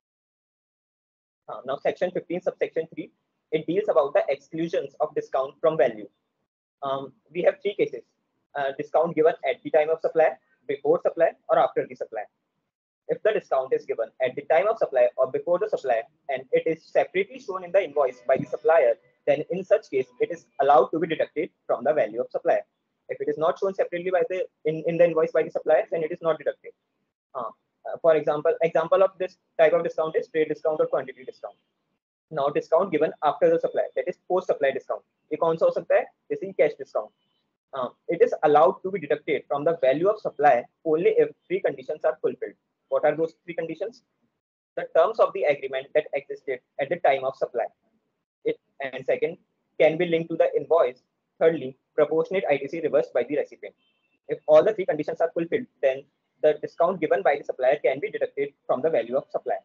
Now section 15 subsection 3, it deals about the exclusions of discount from value. We have three cases: discount given at the time of supply, before supply, or after the supply. If the discount is given at the time of supply or before the supply, and it is separately shown in the invoice by the supplier, then in such case it is allowed to be deducted from the value of supply. If it is not shown separately by in the invoice by the supplier, then it is not deducted. For example of this type of discount is trade discount or quantity discount. Now discount given after the supply, that is post supply discount. ये कौन सा हो सकता है? जैसे cash discount. It is allowed to be deducted from the value of supply only if three conditions are fulfilled. What are those three conditions? The terms of the agreement that existed at the time of supply. And second, can be linked to the invoice. Thirdly, proportionate ITC reversed by the recipient. If all the three conditions are fulfilled, then the discount given by the supplier can be deducted from the value of supply.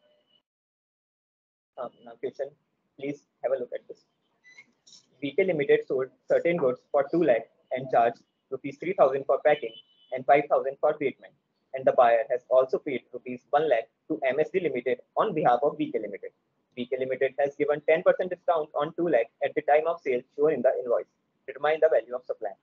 Now question, please have a look at this. VK Limited sold certain goods for 2 lakh and charged rupees 3,000 for packing and 5,000 for treatment. And the buyer has also paid rupees 1 lakh to MSD Limited on behalf of VK Limited. VK Limited has given 10% discount on 2 lakh at the time of sale shown in the invoice. Determine the value of supply.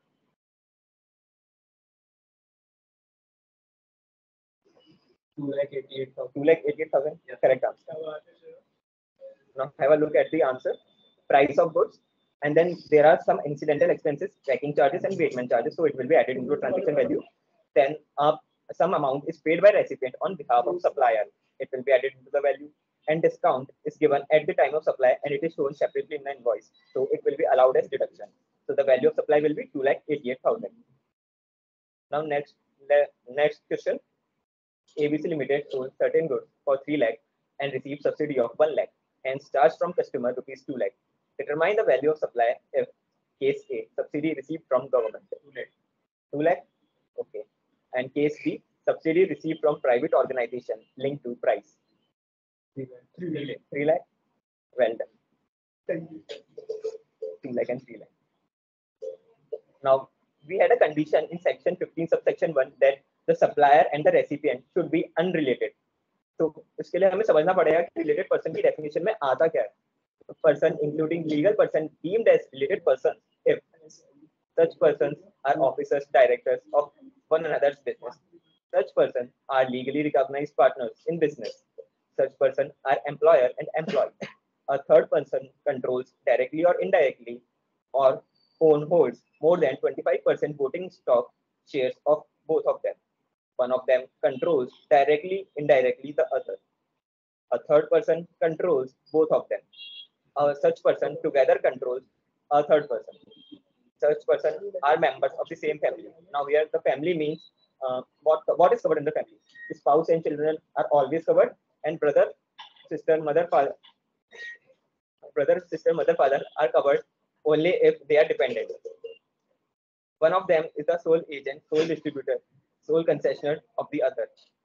$2 lakh 88,000. Yes. Correct answer. Now have a look at the answer. Price of goods, and then there are some incidental expenses, packing charges and weighman charges, so it will be added into transaction value. Then some amount is paid by recipient on behalf of supplier, it will be added into the value, and discount is given at the time of supply and it is shown separately in the invoice, so it will be allowed as deduction. So the value of supply will be 2,88,000. Now next question. ABC Limited sold certain goods for 3 lakh and received subsidy of 1 lakh, hence charged from customer rupees 2 lakh. Determine the value of supply if case A, subsidy received from government. 2 lakh. Okay. And case B, subsidy received from private organization linked to price. 3 lakh. Well done. 2 lakh and 3 lakh. Now we had a condition in section 15 subsection 1 that the supplier and the recipient should be unrelated. तो इसके लिए हमें समझना पड़ेगा कि related person की definition में आता क्या है. Person including legal person deemed as related person if such persons are officers, directors of one another's business. Such persons are legally recognized partners in business. Such persons are employer and employee. A third person controls directly or indirectly or holds more than 25% voting stock shares of both of them. One of them controls directly, indirectly the other. A third person controls both of them. Such person together controls a third person. Such person are members of the same family. Now here the family means what is covered in the family. The spouse and children are always covered, and brother, sister, mother, father are covered only if they are dependent. One of them is the sole agent, sole distributor, sole concessionaire of the other.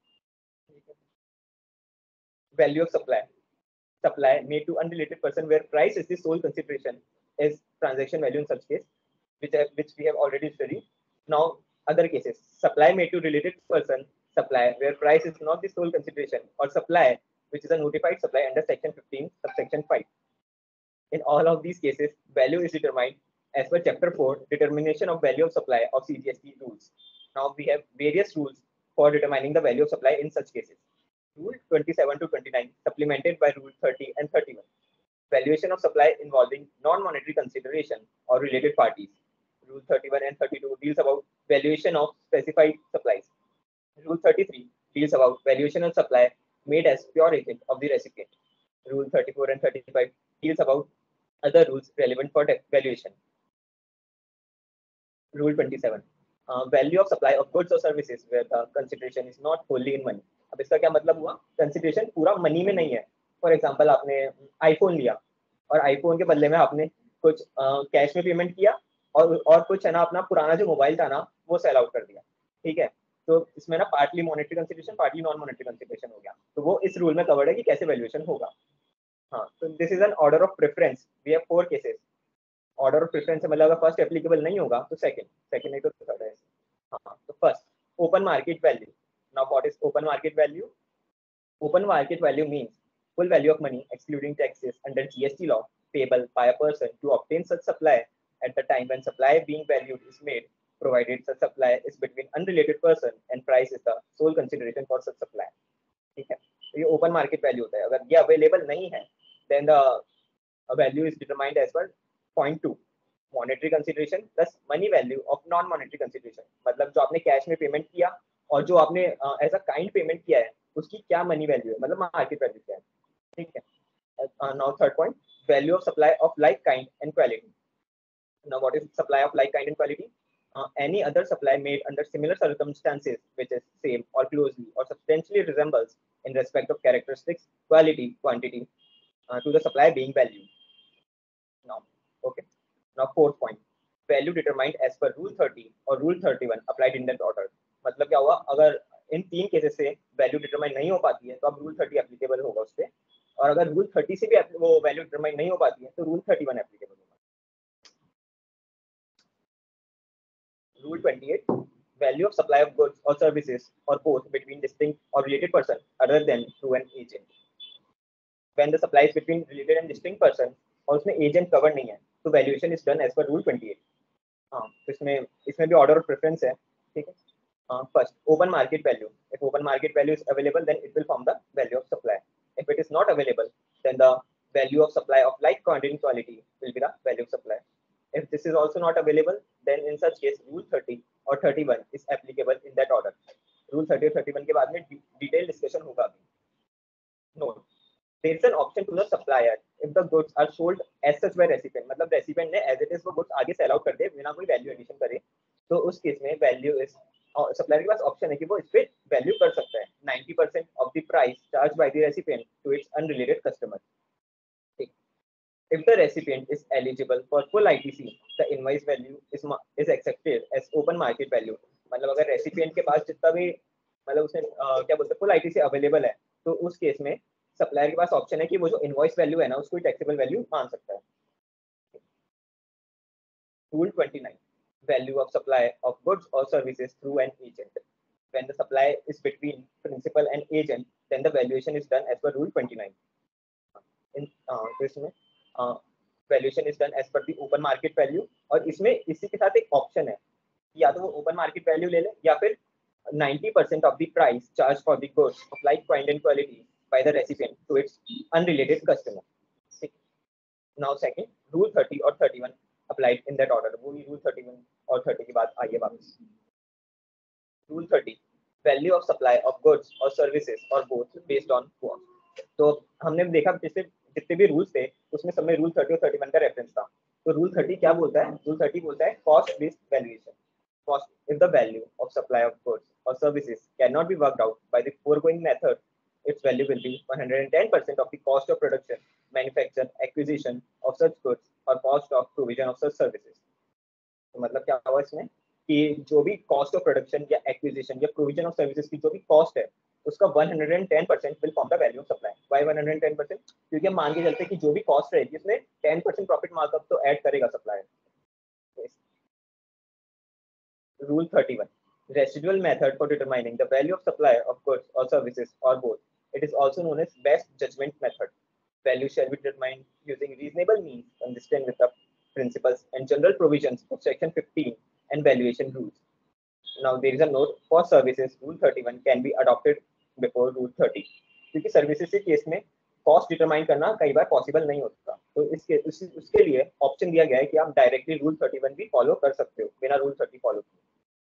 Value of supply. Supply made to unrelated person where price is the sole consideration is transaction value in such case, which we have already studied. Now other cases, supply made to related person, supply where price is not the sole consideration, or supply which is a notified supply under section 15 subsection 5. In all of these cases, value is determined as per chapter 4, determination of value of supply of CGST rules. Now we have various rules for determining the value of supply in such cases. Rule 27 to 29 supplemented by Rule 30 and 31. Valuation of supply involving non-monetary consideration or related parties. Rule 31 and 32 deals about valuation of specified supplies. Rule 33 deals about valuation of supply made as pure agent of the recipient. Rule 34 and 35 deals about other rules relevant for valuation. Rule 27. Value of supply of goods or services where the consideration is not wholly in money. अब इसका क्या मतलब हुआ? Consideration पूरा money में नहीं है. For example आपने आईफोन लिया और आईफोन के बदले में आपने कुछ कैश में पेमेंट किया और कुछ है ना अपना पुराना जो मोबाइल था ना वो सेल आउट कर दिया. ठीक है, तो इसमें ना partly monetary consideration partly non monetary consideration हो गया. तो वो इस रूल में कवर्ड है कि कैसे वैल्यूएशन होगा. हाँ, तो this is an order of preference. We have 4 cases. Order of preference से मतलब अगर फर्स्ट एप्लीकेबल नहीं होगा तो सेकंड नहीं तो थर्ड है. हाँ, तो first open market value. Now what is open market value? Open market value means full value of money excluding taxes under GST law payable by a person to obtain such supply at the time when supply being valued is made, provided such supply is between unrelated person and price is the sole consideration for such supply. ठीक है, तो ये open market value होता है. अगर ये available नहीं है then the value is determined as per point 2. Monetary consideration plus money value of non monetary consideration. मतलब जो आपने कैश में पेमेंट किया और जो आपने एज अ काइंड पेमेंट किया है उसकी क्या मनी वैल्यू है, मतलब मार्केट वैल्यू क्या है. ठीक है. Now third point, value of supply of like kind and quality. Now, what is supply of like kind and quality? Any other supply made under similar circumstances which is same or closely or substantially resembles in respect of characteristics, quality, quantity to the supply being valued. Now, okay. Now, fourth point, value determined as per Rule 30 or Rule 31 applied in that order. मतलब क्या हुआ, अगर इन तीन cases से value determine नहीं हो पाती है तो अब रूल 30 एप्लीकेबल होगा उस पर, और अगर रूल 30 से भी वो वैल्यू डिटरमाइन नहीं हो पाती है तो रूल 31 एप्लीकेबल होगा. Rule 28, value of supply of goods or services or both between distinct or related person other than through an agent. When the supply is between related and distinct person और उसमें agent covered नहीं है तो valuation is done as per Rule 28. हाँ, तो इसमें भी order of preference है, ठीक है. First, open market value. If open market value is available, then it will form the value of supply. If it is not available, then the value of supply of like quantity and quality will be the value of supply. If this is also not available, then in such case, Rule 30 or 31 is applicable in that order. Rule 30 or 31 के बाद में detailed discussion होगा अभी. Note, there is an option to the supplier if the goods are sold as such by recipient. मतलब recipient ने as it is वो goods आगे sell out कर दे बिना कोई value addition करे, तो उस केस में value is supplier के पास ऑप्शन है कि वो इस पे वैल्यू कर सकता है 90% of the price charge by the recipient to its unrelated customer. If the recipient is eligible for full ITC, the invoice value is accepted as open market value. मतलब अगर रेसिपिएंट के पास जितना भी मतलब उसने क्या बोलते हैं फुल ITC अवेलेबल है तो उस केस में सप्लायर के पास ऑप्शन है कि वो जो इनवॉइस वैल्यू है ना उसको टैक्सेबल वैल्यू मान सकता है. Rule 29, value of supply of goods or services through an agent. When the supply is between principal and agent, then the valuation is done as per Rule 29. In this में valuation is done as per the open market value, और इसमें इसी के साथ एक option है या तो वो open market value ले ले या फिर 90% of the price charged for the goods of like kind and quality by the recipient to its unrelated customer. Now second, Rule 30 or 31 applied in that order. वो Rule 31 और 30 के बाद आइए वापस. Rule 30, value of supply of goods or services or both based on cost. तो हमने देखा पिछले जितने भी रूल्स थे उसमें सब में Rule 30 और 31 का रेफरेंस था. तो Rule 30 क्या बोलता है? Rule 30 बोलता है cost based valuation. Cost, if the value of supply of goods or services cannot be worked out by the foregoing method, its value will be 110% of the cost of production, manufacture, acquisition of such goods or cost of provision of such services. तो मतलब क्या हुआ इसमें कि जो भी cost of production या acquisition या प्रोविजन ऑफ सर्विसेज की जो भी कॉस्ट है उसका 110% will form the value of supply. Why 110%? क्योंकि हम मान के चलते हैं कि जो भी कॉस्ट रहेगी उसमें 10% प्रॉफिट मार्कअप तो ऐड करेगा supplier. Rule 31, residual method for determining the value of supply of goods or services or both. It is also known as best judgment method. Value shall be determined using reasonable means consistent with the principles and general provisions of Section 15 and valuation rules. Now there is a note for services. Rule 31 can be adopted before Rule 30. क्योंकि services के case में cost determine करना कई बार possible नहीं होता, तो उसके लिए ऑप्शन दिया गया है कि आप डायरेक्टली Rule 31 भी फॉलो कर सकते हो बिना Rule 30 फॉलो किए.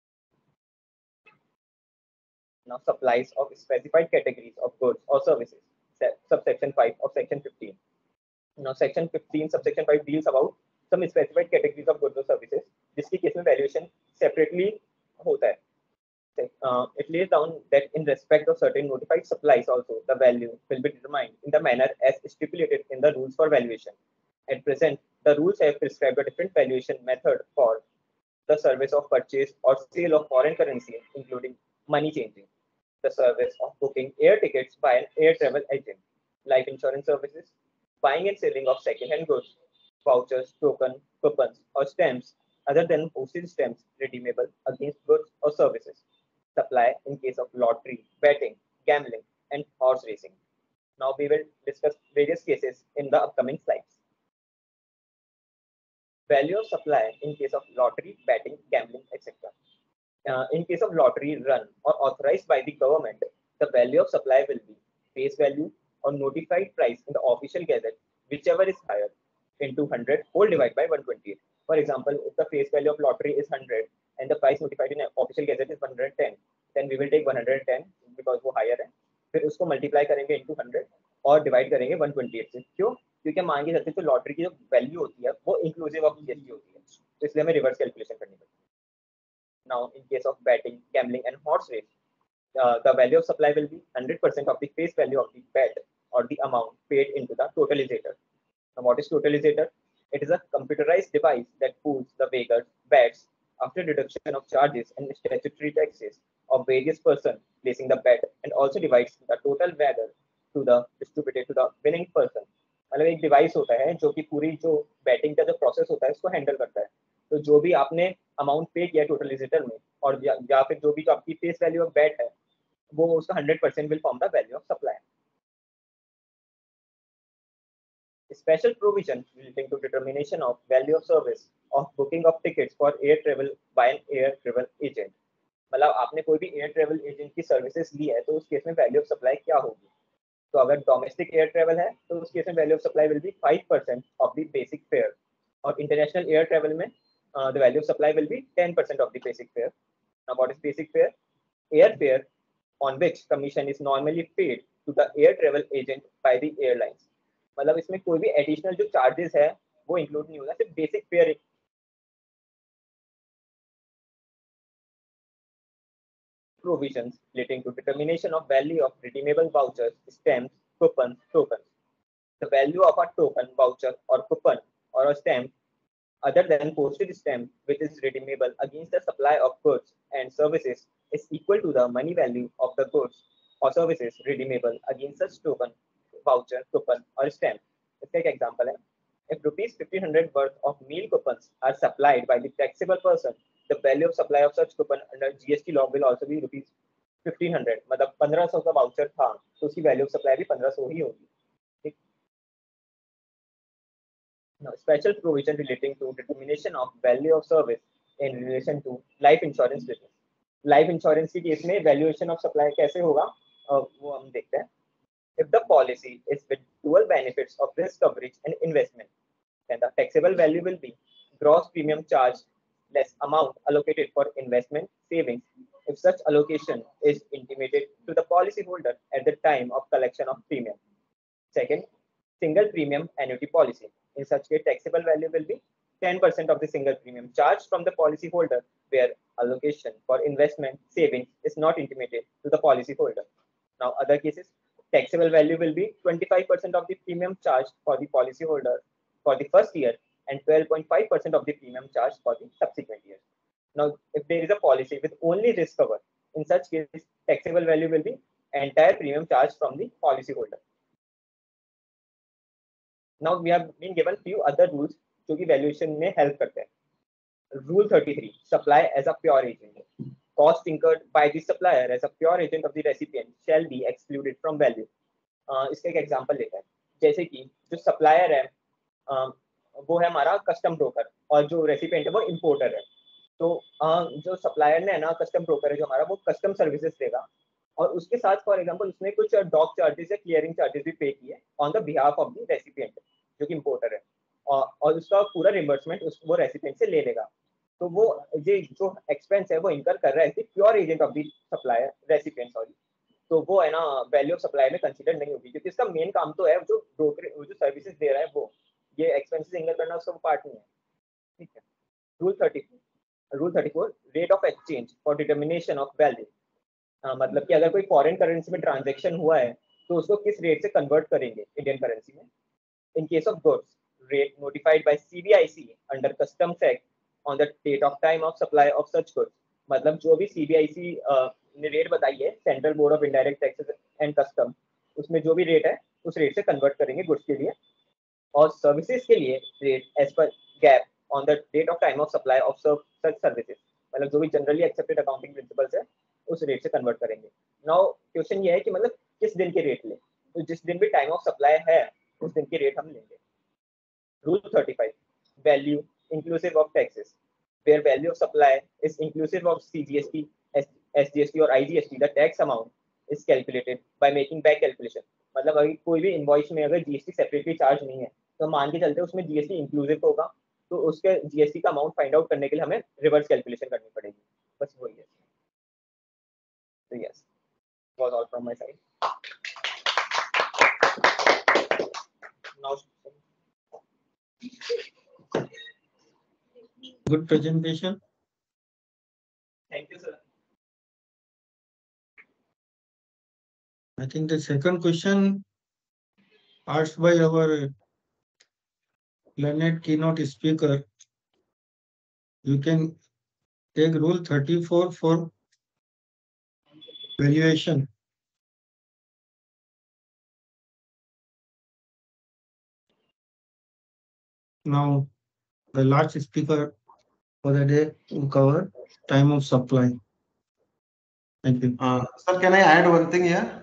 Now supplies of specified categories of goods or services, subsection 5 of section 15. Now section 15 subsection 5 deals about some specified categories of goods or services जिसकी केस में valuation separately होता है. It lays down that in respect of certain notified supplies also the value will be determined in the manner as stipulated in the rules for valuation. At present, the rules have prescribed a different valuation method for the service of purchase or sale of foreign currency, including money changing, the service of booking air tickets by an air travel agent, life insurance services, buying and selling of second-hand goods, vouchers, tokens, coupons, or stamps other than postage stamps redeemable against goods or services, supply in case of lottery, betting, gambling, and horse racing. Now we will discuss various cases in the upcoming slides. Value of supply in case of lottery, betting, gambling, etc. In case of lottery run or authorized by the government, the value of supply will be face value or notified price in the official gazette, whichever is higher, into 100 whole divided by 128. For example, if the face value of lottery is 100 and the price notified in official gazette is 110, then we will take 110 because वो higher है. फिर उसको multiply करेंगे into 100 और divide करेंगे 128 से. क्यों? क्योंकि मान के चलते जो लॉटरी की जो वैल्यू होती है वो इंक्लूसिव ऑफ जीएसटी होती है, तो इसलिए हमें रिवर्स कैलकुलेशन करनी पड़ती है। Now in case of betting, gambling and horse race, the value of supply will be 100% of the face value of the bet or the amount paid into the totalizator. Now, what is totalizator? It is a computerized device that pools the wager's bets after deduction of charges and statutory taxes of various persons placing the bet, and also divides the total wager to the distributed to the winning person. मतलब एक device होता है जो कि पूरी जो batting का जो प्रोसेस होता है उसको हैंडल करता है। तो जो भी आपने अमाउंट पे किया टोटलाइजेटर में, और या फिर जो भी जो आपकी फेस वैल्यू ऑफ बैट है, वो उसका 100% will form the value of supply. Special provision relating to determination of value of service of booking of tickets for air travel by an air travel agent। मतलब आपने कोई भी air travel agent की services ली है तो उस case में वैल्यू ऑफ सप्लाई क्या होगी? तो अगर डोमेस्टिक एयर ट्रेवल है तो उस केस में value of supply will be 5% of the basic fare, और इंटरनेशनल एयर ट्रेवल में the value of supply will be 10% of the basic fare. Now what is basic fare? Air fare on which commission is normally paid to the air travel agent by the airlines। मतलब इसमें कोई भी additional जो charges है वो include नहीं होगा, सिर्फ basic fare. Provisions relating to determination of value of redeemable vouchers, stamps, coupons, tokens। The value of a token, voucher or coupon or a stamp other than postage stamp which is redeemable against the supply of goods and services is equal to the money value of the goods or services redeemable against such token, voucher, coupon or stamp। इसका एक example है, if rupees 1500 worth of meal coupons are supplied by the taxable person, the value of supply of such coupon under GST law will also be rupees 1500। मतलब 1500 का voucher था तो उसकी value of supply भी 1500 ही होगी। ठीक। Now, special provision relating to determination of value of service in relation to life insurance business। Life insurance की case में वैल्यूएशन ऑफ सप्लाई कैसे होगा वो हम देखते हैं। If the policy is with dual benefits of risk coverage and investment, then the taxable value will be gross premium charge less amount allocated for investment savings if such allocation is intimated to the policyholder at the time of collection of premium। Second, single premium annuity policy। In such case, taxable value will be 10% of the single premium charged from the policyholder where allocation for investment savings is not intimated to the policyholder। Now, other cases, taxable value will be 25% of the premium charged for the policyholder for the first year and 12.5% of the premium charged for the subsequent years। Now, if there is a policy with only risk cover, in such case, taxable value will be entire premium charged from the policyholder। Now, we have been given few other rules जो कि valuation में help करते हैं। Rule 33, supply as a pure agent। Cost incurred by the supplier as a pure agent of the recipient shall be excluded from value। इसका एक example लेते हैं, जैसे कि जो सप्लायर है वो है हमारा कस्टम ब्रोकर और जो रेसिपिएंट है वो इंपोर्टर है। तो जो सप्लायर ने है ना, कस्टम ब्रोकर है जो हमारा, वो कस्टम सर्विसेज देगा और उसके साथ फॉर एग्जांपल उसने कुछ डॉक चार्जेस या क्लियरिंग चार्जेस भी पे किए on the behalf of the recipient जो कि इंपोर्टर है, और उसका पूरा रिम्बर्समेंट वो रेसिपिएंट से ले लेगा। तो वो ये जो एक्सपेंस है वो इनकर कर रहा है pure agent of the supplier recipient, sorry, तो वो है ना वैल्यू ऑफ सप्लाई में कंसीडर नहीं होगी क्योंकि इसका मेन काम तो है जो ब्रोकर जो सर्विसेज दे रहा है वो, ये एक्सपेंसेस इनकर करना उसका पार्ट नहीं है। ठीक है। Rule 34 rate of exchange for determination of value. मतलब कि अगर कोई फॉरेन करेंसी में ट्रांजैक्शन हुआ है तो उसको किस रेट से कन्वर्ट करेंगे इंडियन करेंसी में। In case of goods, rate notified by CBIC under Customs Act on the date of time of supply of such goods। मतलब जो भी CBIC ने रेट बताई है, central board of indirect taxes and custom, उसमें जो भी रेट है उस रेट से कन्वर्ट करेंगे गुड्स के लिए, और सर्विसेज के लिए रेट एज पर GAAP on the date of time of supply of such services. मतलब जो भी जनरली एक्सेप्टेड अकाउंटिंग प्रिंसिपल्स है उस रेट से कन्वर्ट करेंगे। नाउ क्वेश्चन ये है कि मतलब किस दिन के रेट ले, तो जिस दिन भी टाइम ऑफ सप्लाई है उस दिन के रेट हम लेंगे। Rule 35 value inclusive of taxes, where value of supply is inclusive of CGST, SGST और IGST, the tax amount is calculated by making back calculation। मतलब अगर कोई भी इनवॉइस में अगर GST सेपरेटली चार्ज नहीं है तो मान के चलते उसमें GST इंक्लूसिव होगा, तो उसके GST का अमाउंट फाइंड आउट करने के लिए हमें रिवर्स कैलकुलेशन करनी पड़ेगी। बस वही है। तो yes, was all from my side। Now Good presentation. Thank you, sir. I think the second question asked by our learned keynote speaker, you can take rule 34 for valuation. Now, the last speaker for the day will cover time of supply. Thank you. Sir, can I add one thing here?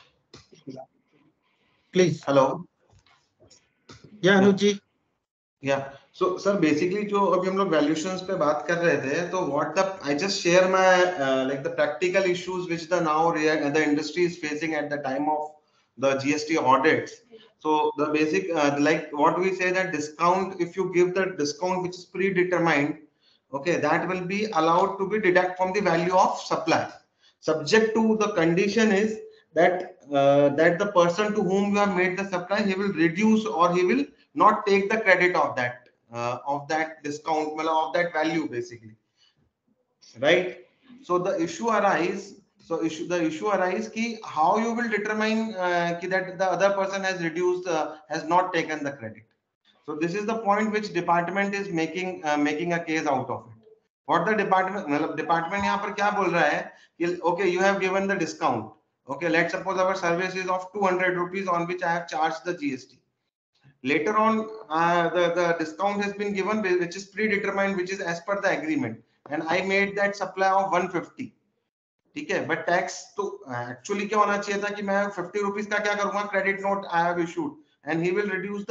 Please. Hello. Yeah, Anuj. Yeah. So, sir, basically जो अभी हम लोग valuations पे बात कर रहे थे, तो what the I just share my like the practical issues which the industry is facing at the time of the GST audits. So the basic like what we say that discount, if you give the discount which is predetermined, okay, that will be allowed to be deduct from the value of supply. Subject to the condition is that that the person to whom you have made the supply, he will reduce or he will not take the credit of that discount of that value basically, right? So the issue arise ki how you will determine ki that the other person has reduced has not taken the credit. So this is the point which department is making a case out of it. What the department यहाँ पर क्या बोल रहा है कि okay, you have given the discount, okay, let's suppose our service is of 200 rupees on which I have charged the GST. Later on, the discount has been given, which is predetermined, which is as per the agreement, and I made that supply of 150. ठीक है, but tax तो actually क्या होना चाहिए था कि मैं 50 rupees का क्या करूँगा, credit note I have issued, and he will reduce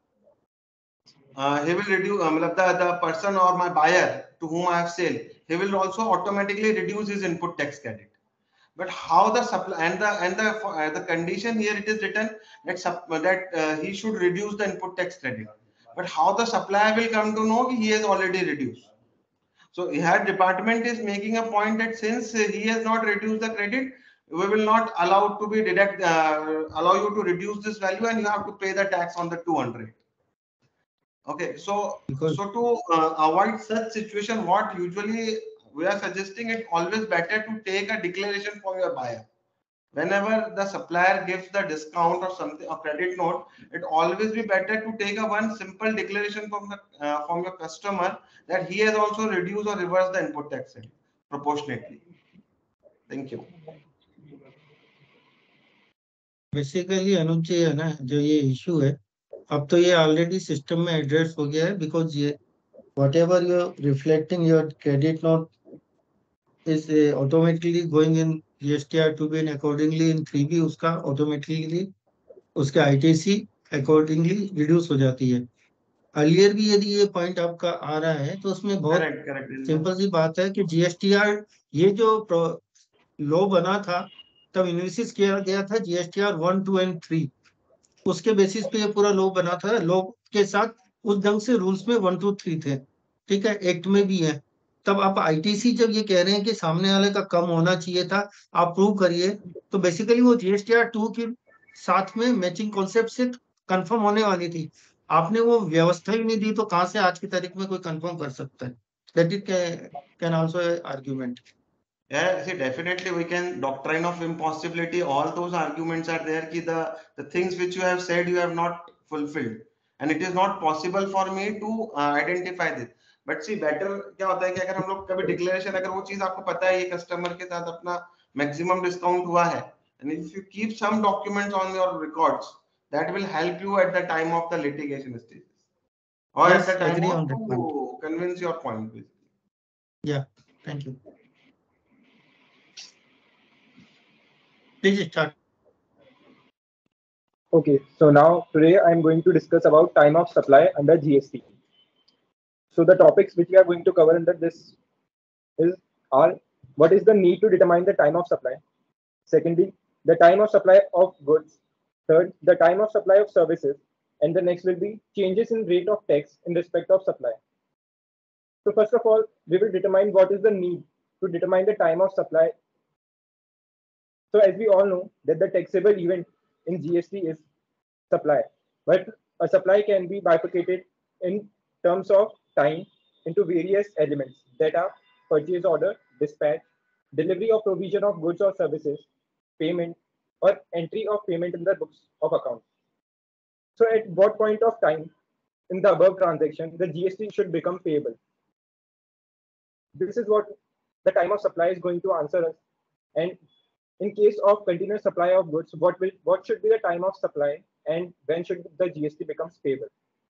the person or my buyer to whom I have sold, he will also automatically reduce his input tax credit. But how the supply and the condition here it is written that he should reduce the input tax credit. But how the supplier will come to know he has already reduced? So here department is making a point that since he has not reduced the credit, we will not allow to be allow you to reduce this value, and you have to pay the tax on the 200. Okay, so to avoid such situation, what usually we are suggesting, it always better to take a declaration from your buyer. Whenever the supplier gives the discount or something, a credit note, it always be better to take a one simple declaration from your customer that he has also reduced or reversed the input tax rate proportionately. Thank you. Basically, अनुज जी है ना, जो ये issue है, अब तो ये already system में address हो गया है, बिकॉज ये whatever you're reflecting your credit note is automatically going in GSTR 2B and accordingly in 3B उसका automatically उसके ITC accordingly reduce हो जाती है. अर्लियर भी यदि ये पॉइंट आपका आ रहा है तो उसमें बहुत सिंपल सी बात है कि GSTR ये जो लॉ बना था तब इन्वेसिस किया गया था GSTR 1, 2 and 3, उसके बेसिस पे ये पूरा लॉ बना था. लॉ के साथ उस ढंग से रूल्स में 1, 2, 3 थे, ठीक है, एक्ट में भी है. तब आप आईटीसी जब ये कह रहे हैं कि सामने वाले का कम होना चाहिए था, आप प्रूव करिए, तो बेसिकली वो GSTR 2 के साथ में मैचिंग कॉन्सेप्ट से कंफर्म होने वाली थी. आपने वो व्यवस्था ही नहीं दी, तो कहां से आज की तारीख में कोई कंफर्म कर सकता है? That it can also argument. Yeah, see, definitely we can doctrine of impossibility. All those arguments are there. Ki the things which you have said you have not fulfilled, and it is not possible for me to identify this. But see, better क्या होता है कि अगर हम लोग कभी declaration, अगर वो चीज आपको पता है ये customer के साथ अपना maximum discount हुआ है, and if you keep some documents on your records, that will help you at the time of the litigation stages, or Yes, at the time agree of on that point. to convince your point. Basically. Yeah, thank you. Please start. Okay, so now today I'm going to discuss about time of supply under GST. So the topics which we are going to cover under this are what is the need to determine the time of supply. Secondly, the time of supply of goods. Third, the time of supply of services. And the next will be changes in rate of tax in respect of supply. So first of all, we will determine what is the need to determine the time of supply. So as we all know that the taxable event in GST is supply, but a supply can be bifurcated in terms of time into various elements that are purchase order, dispatch, delivery or provision of goods or services, payment, or entry of payment in the books of accounts. So at what point of time in the above transaction, the GST should become payable? This is what the time of supply is going to answer us. And in case of continuous supply of goods, what should be the time of supply and when should the GST becomes payable?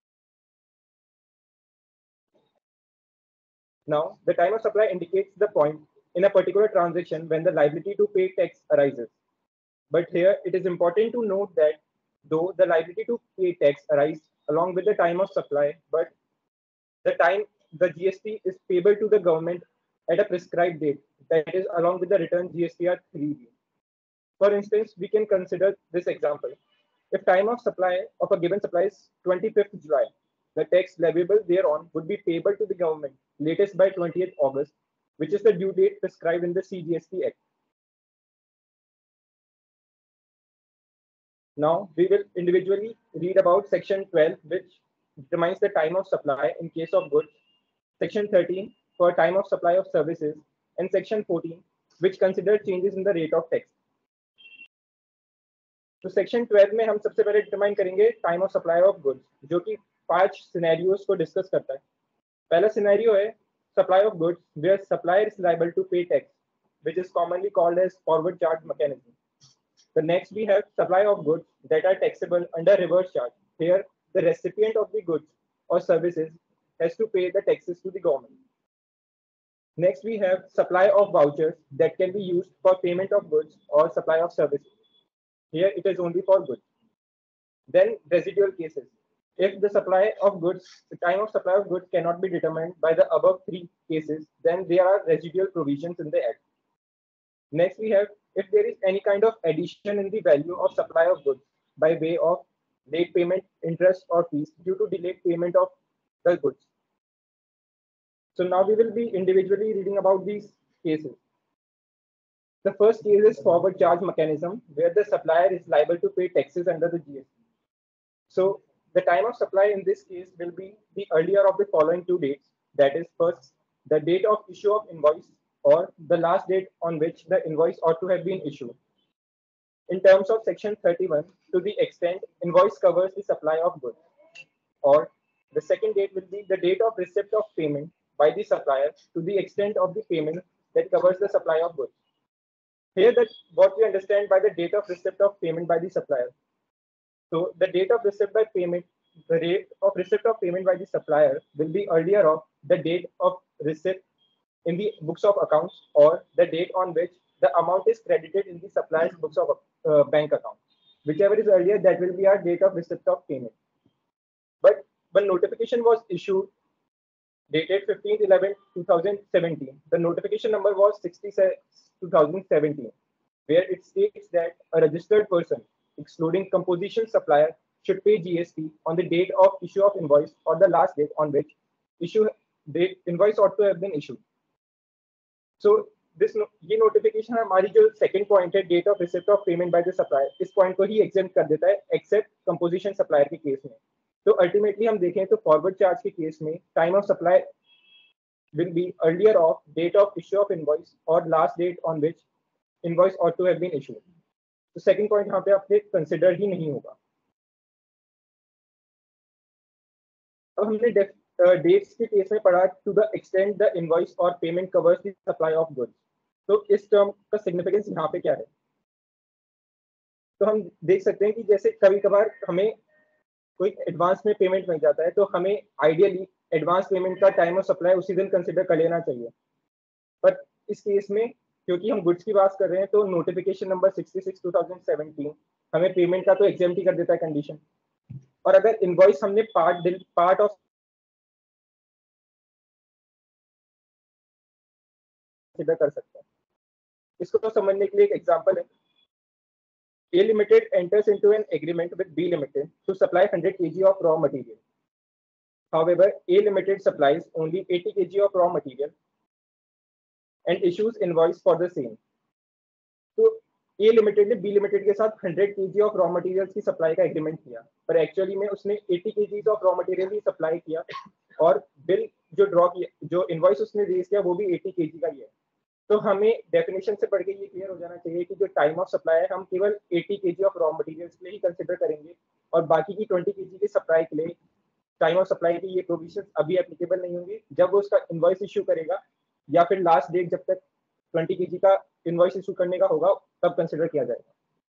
Now, the time of supply indicates the point in a particular transaction when the liability to pay tax arises. But here it is important to note that though the liability to pay tax arises along with the time of supply, but the time the GST is payable to the government at a prescribed date, that is along with the return GSTR 3B. For instance, we can consider this example. If time of supply of a given supply is 25th July, the tax leviable thereon would be payable to the government latest by 20th August, which is the due date prescribed in the CGST Act. Now, we will individually read about Section 12, which determines the time of supply in case of goods, Section 13 for time of supply of services, and Section 14, which considers changes in the rate of tax. तो section 12 में हम सबसे पहले determine करेंगे time of supply of goods, जो कि 5 scenarios को discuss करता है. पहला सिनेरियो है supply of goods where supplier is liable to pay tax, which is commonly called as forward charge mechanism. The next we have supply of goods that are taxable under reverse charge. Here, the recipient of the goods or services has to pay the taxes to the government. Next, we have supply of vouchers that can be used for payment of goods or supply of services. Here, it is only for goods. Then, residual cases. If the supply of goods, the time of supply of goods cannot be determined by the above 3 cases, then there are residual provisions in the Act. Next, we have if there is any kind of addition in the value of supply of goods by way of late payment, interest, or fees due to delayed payment of the goods. So now we will be individually reading about these cases. The first case is forward charge mechanism, where the supplier is liable to pay taxes under the GST. So the time of supply in this case will be the earlier of the following 2 dates. That is, first, the date of issue of invoice, or the last date on which the invoice ought to have been issued. In terms of Section 31, to the extent invoice covers the supply of goods. Or the second date will be the date of receipt of payment by the supplier to the extent of the payment that covers the supply of goods. Here, that what we understand by the date of receipt of payment by the supplier. So the date of receipt by payment, the rate of receipt of payment by the supplier will be earlier of the date of receipt in the books of accounts, or the date on which the amount is credited in the supplier's books of bank account. Whichever is earlier, that will be our date of receipt of payment. But when notification was issued, dated 15/11/2017, the notification number was 66/2017, where it states that a registered person, excluding composition supplier, should pay GST on the date of issue of invoice or the last date on which invoice ought to have been issued. So ये notification हमारी जो second point है date of receipt of payment by the supplier, इस point को ही exempt कर देता है एक्सेप्ट कंपोजिशन सप्लायर के केस में. तो अल्टीमेटली हम देखें तो फॉरवर्ड चार्ज के केस में time of supply will be earlier of date of issue of invoice और last date on which invoice ought to have been issued. तो सेकंड पॉइंट यहाँ पे आपसे कंसिडर ही नहीं होगा. अब हमने डेट्स के केस में पढ़ा to the extent the invoice और payment covers the supply of goods. तो इस टर्म का सिग्निफिकेंस यहाँ पे क्या है? तो हम देख सकते हैं कि जैसे कभी कभार हमें कोई एडवांस में पेमेंट मिल जाता है, तो हमें आइडियली एडवांस पेमेंट का टाइम ऑफ सप्लाई उसी दिन कंसिडर कर लेना चाहिए. पर इस केस में क्योंकि हम गुड्स की बात कर रहे हैं, तो नोटिफिकेशन नंबर 66/2017 हमें पेमेंट का तो एग्जेम्प्ट ही कर देता है कंडीशन. और अगर इनवॉइस हमने पार्ट ऑफ कंसिडर कर सकते हैं. इसको तो समझने के लिए एक एग्जांपल है. A Limited enters into an agreement with B Limited to supply 100 kg of raw material. However, A Limited supplies only 80 kg of raw material and issues invoice for the same. तो A Limited ने B Limited के साथ 100 kg of raw materials की supply का agreement किया, पर actually में उसने 80 kg of raw material ही सप्लाई किया और बिल जो इनवॉइस उसने रेज किया वो भी 80 kg का ही है। तो हमें डेफिनेशन से पढ़ के ये क्लियर हो जाना चाहिए कि जो टाइम ऑफ सप्लाई है हम केवल 80 kg ऑफ रॉ मटेरियल्स के लिए ही कंसिडर करेंगे और बाकी की 20 kg की सप्लाई के लिए टाइम ऑफ सप्लाई की ये प्रोविजन अभी एप्लीकेबल नहीं होंगी। जब वो उसका इनवॉइस इश्यू करेगा या फिर लास्ट डेट जब तक 20 kg का इनवॉइस इशू करने का होगा तब कंसिडर किया जाएगा।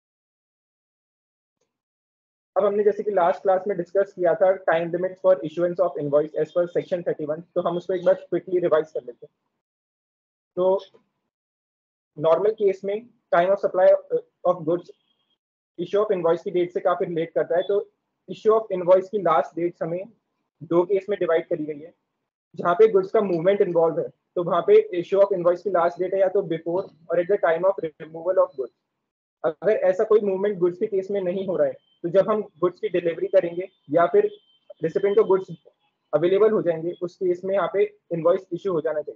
अब हमने जैसे कि लास्ट क्लास में डिस्कस किया था time limit for issuance of invoice as पर सेक्शन 31, तो हम उसको एक बार क्विकली रिवाइज कर लेते हैं। तो नॉर्मल केस में time of supply of goods issue of invoice की डेट से काफी रिलेट करता है। तो इश्यू ऑफ इनवॉइस की लास्ट डेट हमें दो केस में डिवाइड करी गई है। जहाँ पे गुड्स का मूवमेंट इन्वॉल्व है तो वहाँ पे इश्यू ऑफ इनवॉइस की लास्ट डेट है या तो बिफोर और at the time of removal of goods. अगर ऐसा कोई मूवमेंट गुड्स के केस में नहीं हो रहा है तो जब हम गुड्स की डिलीवरी करेंगे या फिर रेसिपिएंट को गुड्स अवेलेबल हो जाएंगे उस केस में यहाँ पे इनवॉइस इशू हो जाना चाहिए।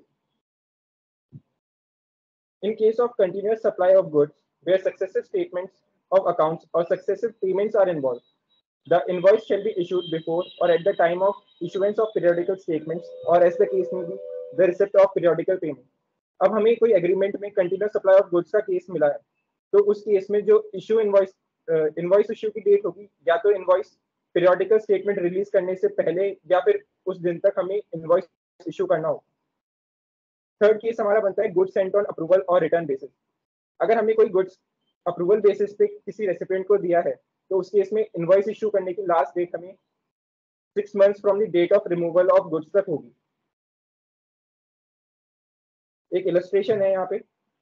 In case of continuous supply of goods where successive statements of accounts or successive payments are involved, the invoice shall be issued before or at the time of issuance of periodical statements or as the case may be the receipt of periodical payment. अब हमें कोई agreement में continuous supply of goods का case मिला है तो उस case में जो इशू इनवॉइस इशू की डेट होगी या तो इनवॉइस पीरियोडिकल स्टेटमेंट रिलीज करने से पहले या फिर उस दिन तक हमें इनवॉइस इशू करना होगा। थर्ड केस हमारा बनता है गुड्स सेंट ऑन अप्रूवल और रिटर्न बेसिस। अगर हमें कोई गुड्स अप्रूवल बेसिस पे किसी रेसिपिएंट को दिया है तो उस केस में इनवॉइस इशू करने की लास्ट डेट हमें 6 months from the date of removal of goods तक होगी। एक इलस्ट्रेशन है यहाँ पे।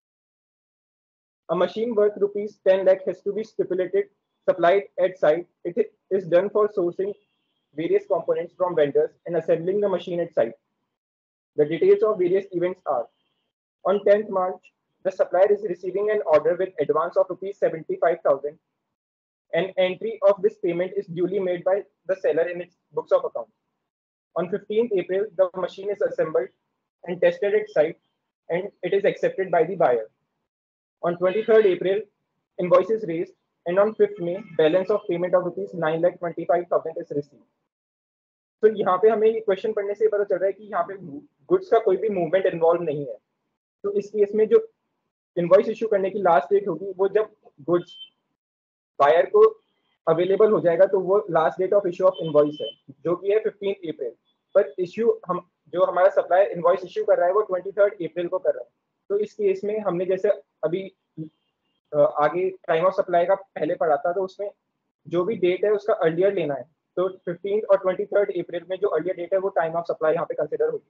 A machine worth rupees 10 lakh has to be stipulated supplied at site. It is done for sourcing various components from vendors and assembling the machine at site. The details of various events are: on 10th March, the supplier is receiving an order with advance of rupees 75,000. An entry of this payment is duly made by the seller in its books of accounts. On 15th April, the machine is assembled and tested at site, and it is accepted by the buyer. On 23rd April, invoice is raised, and on 5th May, balance of payment of rupees 9,25,000 is received. तो यहाँ पे हमें ये question पढ़ने से पता चल रहा है कि यहाँ पे गुड्स का कोई भी मूवमेंट इन्वॉल्व नहीं है। तो इस केस में जो इनवॉइस इशू करने की लास्ट डेट होगी वो जब गुड्स बायर को अवेलेबल हो जाएगा तो वो last date of issue of invoice है जो कि है 15 अप्रैल। पर इशू हम जो हमारा सप्लायर इनवॉइस इशू कर रहा है वो 23 अप्रैल को कर रहा है। तो इस केस में हमने जैसे अभी आगे टाइम ऑफ सप्लाई का पहले पढ़ा था तो उसमें जो भी डेट है उसका अर्लियर लेना है। तो 15 और 23 अप्रैल में जो अर्लियर डेट है वो टाइम ऑफ सप्लाई यहाँ पे कंसिडर होगी।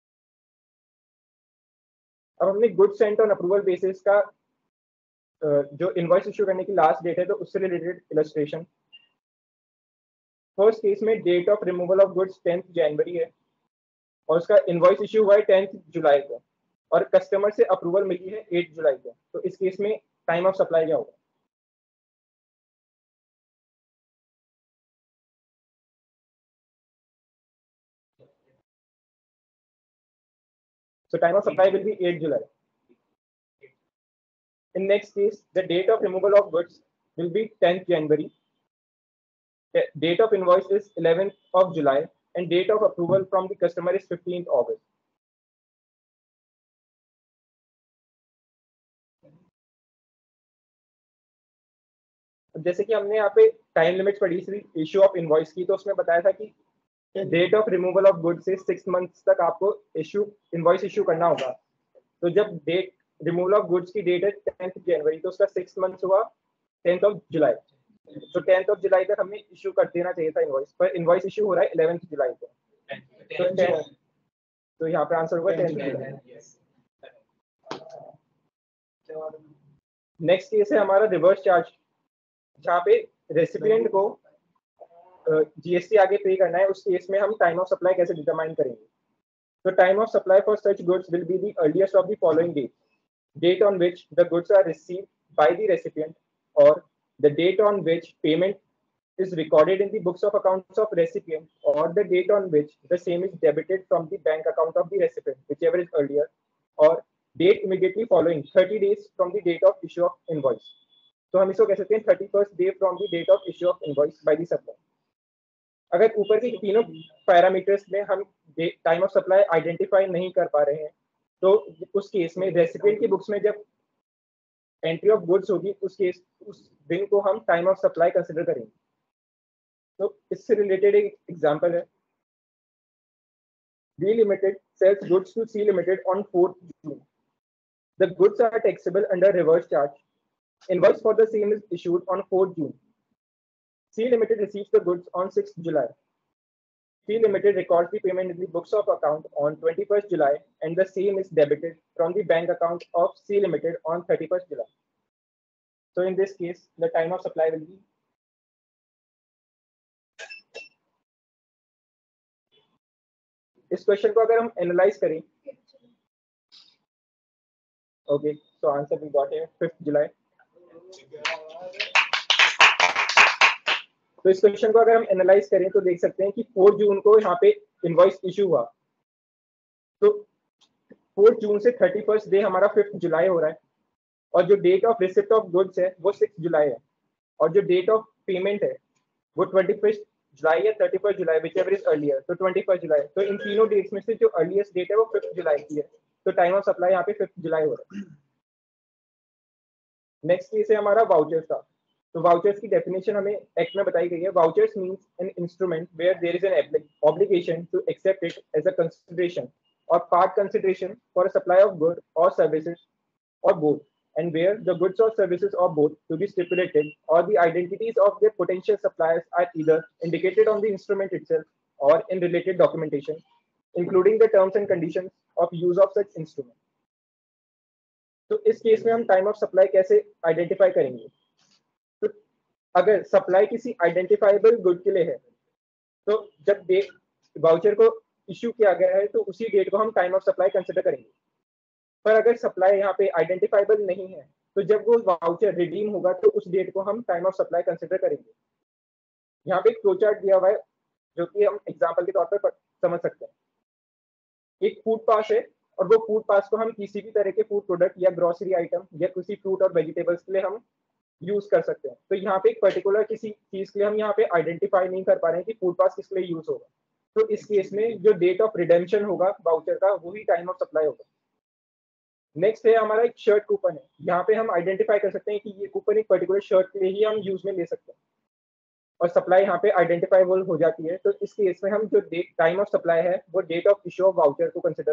अब हमने good sent on approval basis का जो इनवॉइस इशू करने की लास्ट डेट है तो उससे रिलेटेड इलस्ट्रेशन। फर्स्ट केस में date of removal of goods 10th जनवरी है और उसका इनवॉइस इशू हुआ है 10th जुलाई को और कस्टमर से अप्रूवल मिली है 8 जुलाई को। तो इस केस में टाइम ऑफ सप्लाई क्या होगा? So time of supply will be 8 July. In next case, the date of removal of goods will be 10th January. The date of invoice is 11th of July and date of approval from the customer is 15th August. जैसे कि हमने यहाँ पे time limits पढ़ी थी issue of invoice की तो उसमें बताया था कि date of removal of goods से 6 months तक आपको इनवॉइस इशू करना होगा। तो जब डेट रिमूवल ऑफ गुड्स की डेट है 10th जनवरी तो उसका 6 months हुआ 10th of जुलाई। तो 10th of जुलाई तक हमें इशू कर देना चाहिए था इनवॉइस, पर इनवॉइस इशू हो रहा है 11th जुलाई को। तो यहाँ पे आंसर होगा 10th जुलाई। नेक्स्ट केस है हमारा रिवर्स चार्ज, जहाँ पे रेसिपिएंट को जीएसटी आगे पे करना है। उस केस में हम टाइम ऑफ सप्लाई कैसे डिटरमाइन करेंगे? तो time of supply for such goods will be the earliest of the following date on which the goods are received by the recipient और the date on which payment is recorded in the books of accounts of recipient or the date on which the same is debited from the bank account of the recipient, whichever is earlier, or date immediately following 30 days from the date of issue of invoice. तो हम इसको कह सकते हैं 31st day from the date of issue of invoice by the supplier. अगर ऊपर के तीनों पैरामीटर्स में हम टाइम ऑफ सप्लाई आइडेंटिफाई नहीं कर पा रहे हैं, तो उस केस में रेसिपिएंट की बुक्स में जब एंट्री ऑफ गुड्स होगी, उस दिन को हम टाइम ऑफ सप्लाई कंसिडर करेंगे। तो इससे रिलेटेड एक एग्जांपल है, B Limited sells goods to C Limited on 4th June. The goods are taxable under reverse charge. Invoice for the same is issued on 4th June. C Limited receives the goods on 6th July. C Limited records the payment in the books of account on 21st July, and the same is debited from the bank account of C Limited on 31st July. So in this case, the time of supply will be इस question को अगर हम analyse करें, okay, so answer we got है 5th जुलाई। तो इस question को अगर हम एनालाइज करें तो देख सकते हैं कि 4 जून को यहाँ पे इनवॉइस इशू हुआ, तो 4 जून से 31st डे हमारा 5th जुलाई हो रहा है, और जो date of receipt of goods है वो 6th जुलाई है, और जो डेट ऑफ पेमेंट है वो 21st जुलाई या 31st July, whichever is earlier, तो 21st जुलाई। तो इन तीनों डेट्स में से जो अर्लीस्ट डेट है वो 5th जुलाई की है, तो टाइम ऑफ सप्लाई यहाँ पे 5th जुलाई हो रहा है। नेक्स्ट केस है हमारा वाउचर्स का। तो वाउचर्स की डेफिनेशन हमें एक्ट में बताई गई है। Vouchers means an instrument where there is an obligation to accept it as a consideration और part consideration for a supply of good और सर्विसेज और both, and where the goods or services or both to be stipulated or the identities of their potential suppliers are either indicated on the instrument itself or in related documentation, including the terms and conditions of use of such instrument. तो इस case में हम time of supply कैसे identify करेंगे? तो अगर supply किसी identifiable good के लिए है, तो जब डेट वाउचर को इश्यू किया गया है तो उसी डेट को हम टाइम ऑफ सप्लाई कंसिडर करेंगे। पर अगर सप्लाई यहाँ पे आइडेंटिफाइबल नहीं है, तो जब वो वाउचर रिडीम होगा तो उस डेट को हम टाइम ऑफ सप्लाई कंसिडर करेंगे। यहाँ पे एक फ्लो चार्ट दिया हुआ है जो कि हम एग्जांपल के तौर पर समझ सकते हैं। एक फूड पास है, और वो फूड पास को हम किसी भी तरह के फूड प्रोडक्ट या ग्रोसरी आइटम या किसी फ्रूट और वेजिटेबल्स के लिए हम यूज कर सकते हैं। तो यहाँ पे एक पर्टिकुलर किसी चीज के लिए हम यहाँ पे आइडेंटिफाई नहीं कर पा रहे हैं कि फूड पास किस लिए यूज होगा, तो इस केस में जो डेट ऑफ रिडेम्पशन होगा वाउचर का वही टाइम ऑफ सप्लाई होगा। नेक्स्ट है हमारा एक शर्ट कूपन है। यहाँ पे हम आइडेंटिफाई कर सकते हैं कि ये कूपन एक पर्टिकुलर शर्ट के लिए ही हम यूज में ले सकते हैं, और सप्लाई यहाँ पे आइडेंटिफाइबल हो जाती है। तो इस केस में हम जो टाइम ऑफ सप्लाई है वो date of issue of voucher को कंसिडर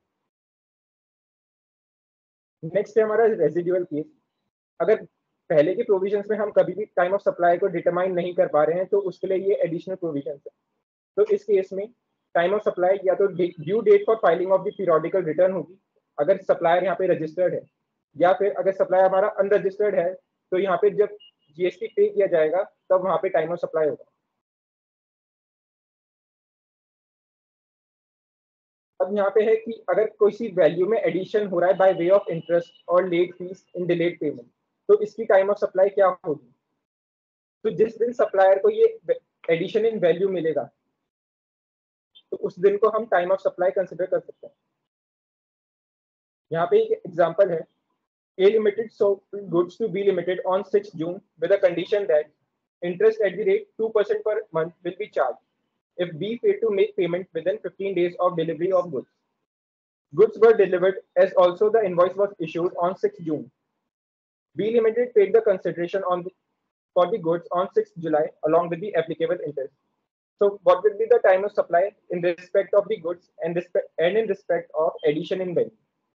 करेंगे। नेक्स्ट है हमारा रेजिडुअल केस। अगर पहले के प्रोविजंस में हम कभी भी टाइम ऑफ सप्लाई को डिटरमाइन नहीं कर पा रहे हैं तो उसके लिए ये एडिशनल प्रोविजन है। तो इस केस में टाइम ऑफ सप्लाई या तो due date for filing of the periodical return होगी अगर सप्लायर यहाँ पे रजिस्टर्ड है, या फिर अगर सप्लायर हमारा अनरजिस्टर्ड है तो यहाँ पे जब जीएसटी पे किया जाएगा तब वहां पे टाइम ऑफ सप्लाई होगा। अब यहाँ पे है कि अगर कोई सी वैल्यू में एडिशन हो रहा है बाय वे ऑफ इंटरेस्ट और late fee in delayed payment, तो इसकी टाइम ऑफ सप्लाई क्या होगी? तो जिस दिन सप्लायर को ये एडिशन इन वैल्यू मिलेगा तो उस दिन को हम टाइम ऑफ सप्लाई कंसिडर कर सकते हैं। यहाँ पे एक एग्जांपल है, A Limited sold goods to B Limited on 6th June with a condition that interest at the rate 2% per month will be charged if B failed to make payment within 15 days of delivery of goods. Goods were delivered as also the invoice was issued on 6th June. B Limited paid the consideration for the goods on 6th July along with the applicable interest. So what will be the time of supply in respect of the goods and in respect of addition in value?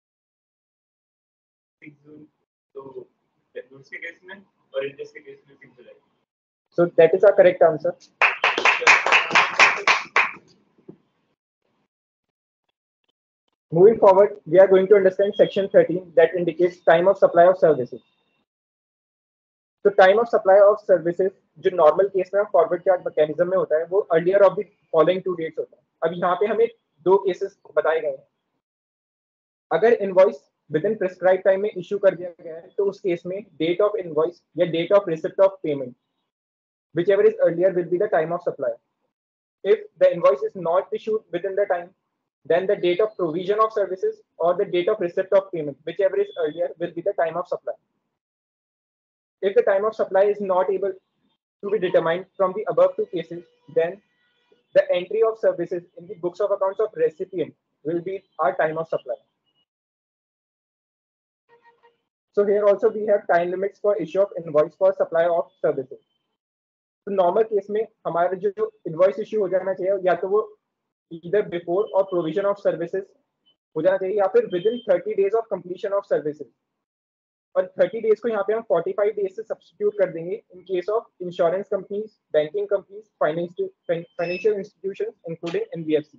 तो goods के case में और interest के case में 6 जुलाई। So that is our correct answer. Moving forward, we are going to understand section 13 that indicates time of supply of services. So time of supply of services जो normal case में forward charge mechanism में होता है वो earlier of the following two dates होता है। अब यहाँ पे हमें दो cases बताए गए हैं। अगर invoice within prescribed time में issue कर दिया गया है तो उस केस में date of invoice या date of receipt of payment whichever is earlier will be the time of supply. If the invoice is not issued within the time, then the date of provision of services or the date of receipt of payment whichever is earlier will be the time of supply. If the time of supply is not able to be determined from the above two cases, then the entry of services in the books of accounts of recipient will be our time of supply. So here also we have time limits for issue of invoice for supply of services. तो normal case में हमारा जो invoice issue हो जाना चाहिए या तो वो either before or provision of services हो जाना चाहिए या फिर within 30 days of completion of services. और 30 days को यहाँ पे हम 45 days से सब्स्टिट्यूट कर देंगे in case of insurance companies, banking companies, financial institutions including NBFCs.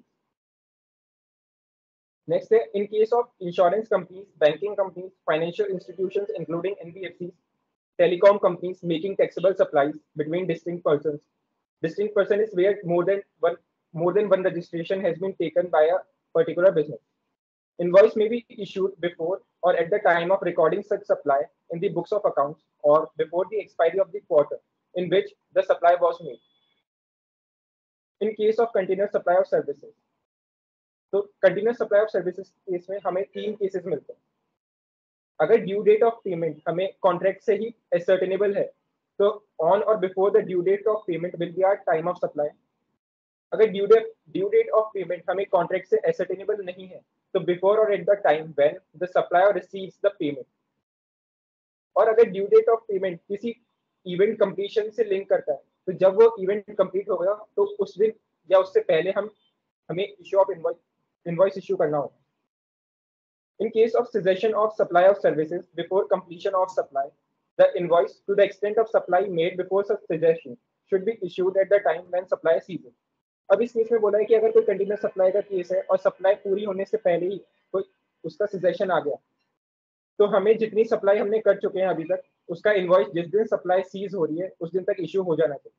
Next है in case of insurance companies, banking companies, financial institutions including NBFCs, telecom companies making taxable supplies between distinct persons. Distinct person is where more than one registration has been taken by a particular business. Invoice may be issued before or at the time of recording such supply in the books of accounts or before the expiry of the quarter in which the supply was made. In case of continuous supply of services, तो continuous supply of services case में हमें 3 cases मिलते हैं. अगर due date of payment हमें contract से ही ascertainable है तो ऑन और before the due date of payment will be our time of supply. अगर ड्यू डेट ऑफ पेमेंट हमें कॉन्ट्रैक्ट से एसर्टेनेबल नहीं है तो बिफोर और at the time when the supplier receives the payment. और अगर ड्यू डेट ऑफ पेमेंट किसी इवेंट कंप्लीशन से लिंक करता है तो जब वो इवेंट कंप्लीट हो गया तो उस दिन या उससे पहले हमें इश्यू ऑफ इनवॉइस इश्यू करना होगा. In case of cessation of supply of services before completion of supply, the invoice to the extent of supply made before such cessation should be issued at the time when supply ceases. अब इस case में बोला है कि अगर कोई continuous supply का case है और सप्लाई पूरी होने से पहले ही कोई उसका सेशन आ गया तो हमें जितनी सप्लाई हमने कर चुके हैं अभी तक उसका इनवॉइस जिस दिन सप्लाई सीज हो रही है उस दिन तक इश्यू हो जाना चाहिए.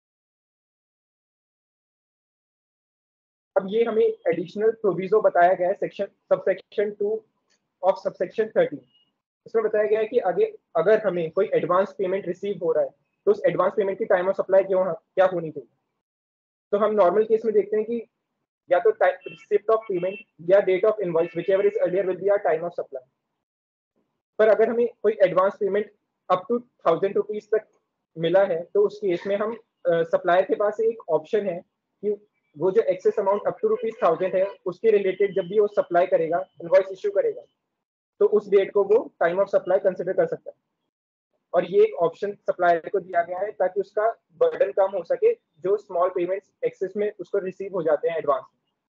अब ये हमें एडिशनल प्रोविजो बताया गया है सबसेक्शन 2 ऑफ सबसेक्शन 13. इसमें बताया गया है कि आगे अगर हमें कोई एडवांस पेमेंट रिसीव हो रहा है तो उस एडवांस पेमेंट की टाइम ऑफ सप्लाई क्या होनी चाहिए. तो हम नॉर्मल केस में देखते हैं कि या तो रिसिप्ट ऑफ पेमेंट या date of invoice whichever is earlier will be our time of supply. पर अगर हमें कोई advance payment up to 1000 rupees तक मिला है तो उस केस में हम सप्लायर के पास एक ऑप्शन है कि वो जो एक्सेस अमाउंट अप टू ₹1000 है उसके रिलेटेड जब भी वो सप्लाई करेगा इनवॉइस इश्यू करेगा तो उस डेट को वो टाइम ऑफ सप्लाई कंसिडर कर सकता है. और ये एक ऑप्शन सप्लायर को दिया गया है ताकि उसका बर्डन कम हो सके जो स्मॉल पेमेंट्स एक्सेस में उसको रिसीव हो जाते हैं एडवांस.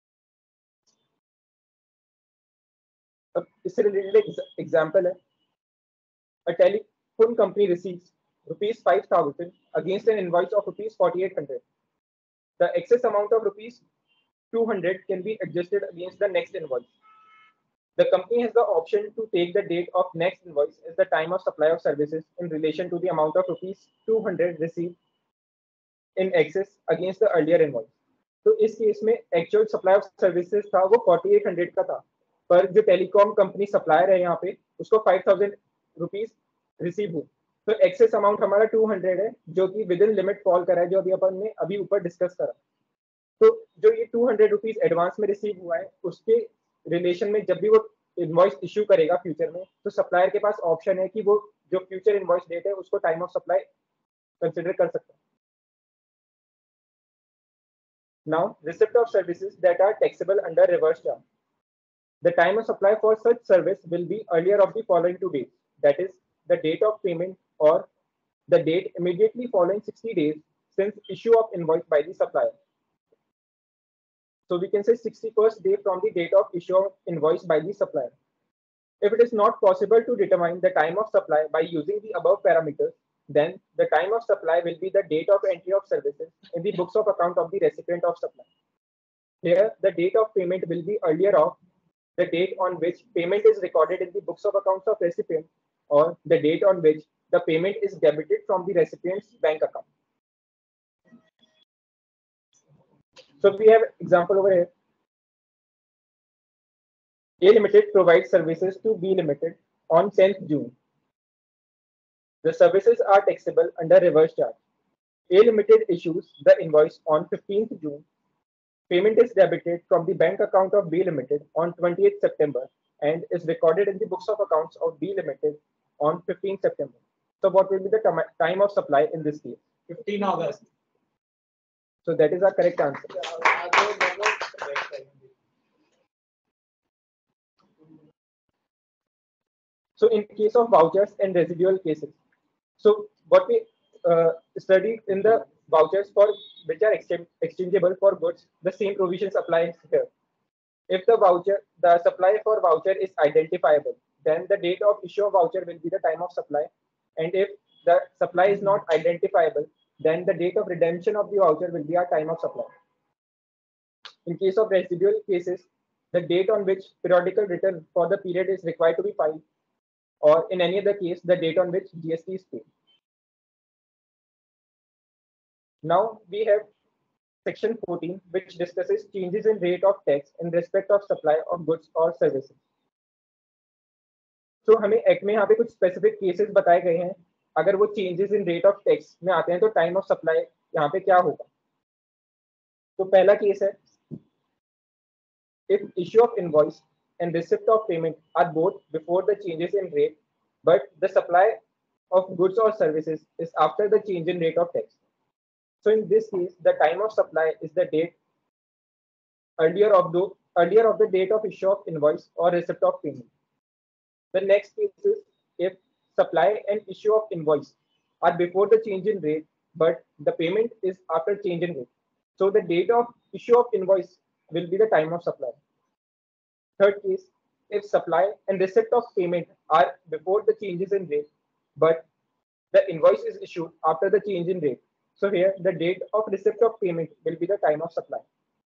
अब इससे रिलेटेड एग्जांपल है. A telephone company receives ₹5,000 against an invoice of ₹4,800. The excess amount of ₹200 can be adjusted against the next invoice. The company has the option to take the date of next invoice as the time of supply of services in relation to the amount of ₹200 received in excess against the earlier invoice. तो इस case में actual supply of services था वो 4800 का था पर जो telecom company supplier है यहाँ पे उसको 5000 रुपीज रिसीव हुई तो एक्सेस अमाउंट हमारा 200 है जो कि विद इन लिमिट फॉल करा है जो अभी अपन ने अभी ऊपर डिस्कस करा. तो जो ये 200 रुपीज एडवांस में रिसीव हुआ है उसके रिलेशन में जब भी वो इनवॉइस इश्यू करेगा फ्यूचर में तो सप्लायर के पास ऑप्शन है कि वो जो फ्यूचर इनवॉइस डेट है उसको टाइम ऑफ सप्लाई कंसिडर कर सकता है. Now, receipt of services that are taxable under reverse charge. The time of supply for such service will be earlier of the following 2 days. That is, the date of payment or the date immediately following 60 days since issue of invoice by the supplier. So we can say 61st day from the date of issue of invoice by the supplier. If it is not possible to determine the time of supply by using the above parameters, then the time of supply will be the date of entry of services in the books of account of the recipient of supply. Here, the date of payment will be earlier of the date on which payment is recorded in the books of accounts of recipient or the date on which the payment is debited from the recipient's bank account. So we have example over here. A Limited provides services to B Limited on 10th June. The services are taxable under reverse charge. A Limited issues the invoice on 15th June. Payment is debited from the bank account of B Limited on 20th September and is recorded in the books of accounts of B Limited on 15th September. So what will be the time of supply in this case? 15 August. So that is our correct answer. So in case of vouchers and residual cases, so what we studied in the vouchers for which are exchangeable for goods, the same provisions apply here. If the supply for voucher is identifiable, then the date of issue of voucher will be the time of supply. And if the supply is not identifiable, then the date of redemption of the voucher will be our time of supply. In case of residual cases, the date on which periodical return for the period is required to be filed, or in any other case, the date on which GST is paid. Now we have section 14, which discusses changes in rate of tax in respect of supply of goods or services. So हमें act में यहाँ पे कुछ specific cases बताए गए हैं. अगर वो changes in rate of tax में आते हैं तो टाइम ऑफ सप्लाई यहाँ पे क्या होगा. तो पहला केस है, if issue of invoice and receipt of payment are both before the changes in rate, but the supply of goods or services is after the change in rate of tax. So in this case, the time of supply is the date earlier of the date of issue of invoice or receipt of payment. The next case is if supply and issue of invoice are before the change in rate, but the payment is after change in rate. So the date of issue of invoice will be the time of supply. Third case, if supply and receipt of payment are before the changes in rate, but the invoice is issued after the change in rate. So here the date of receipt of payment will be the time of supply.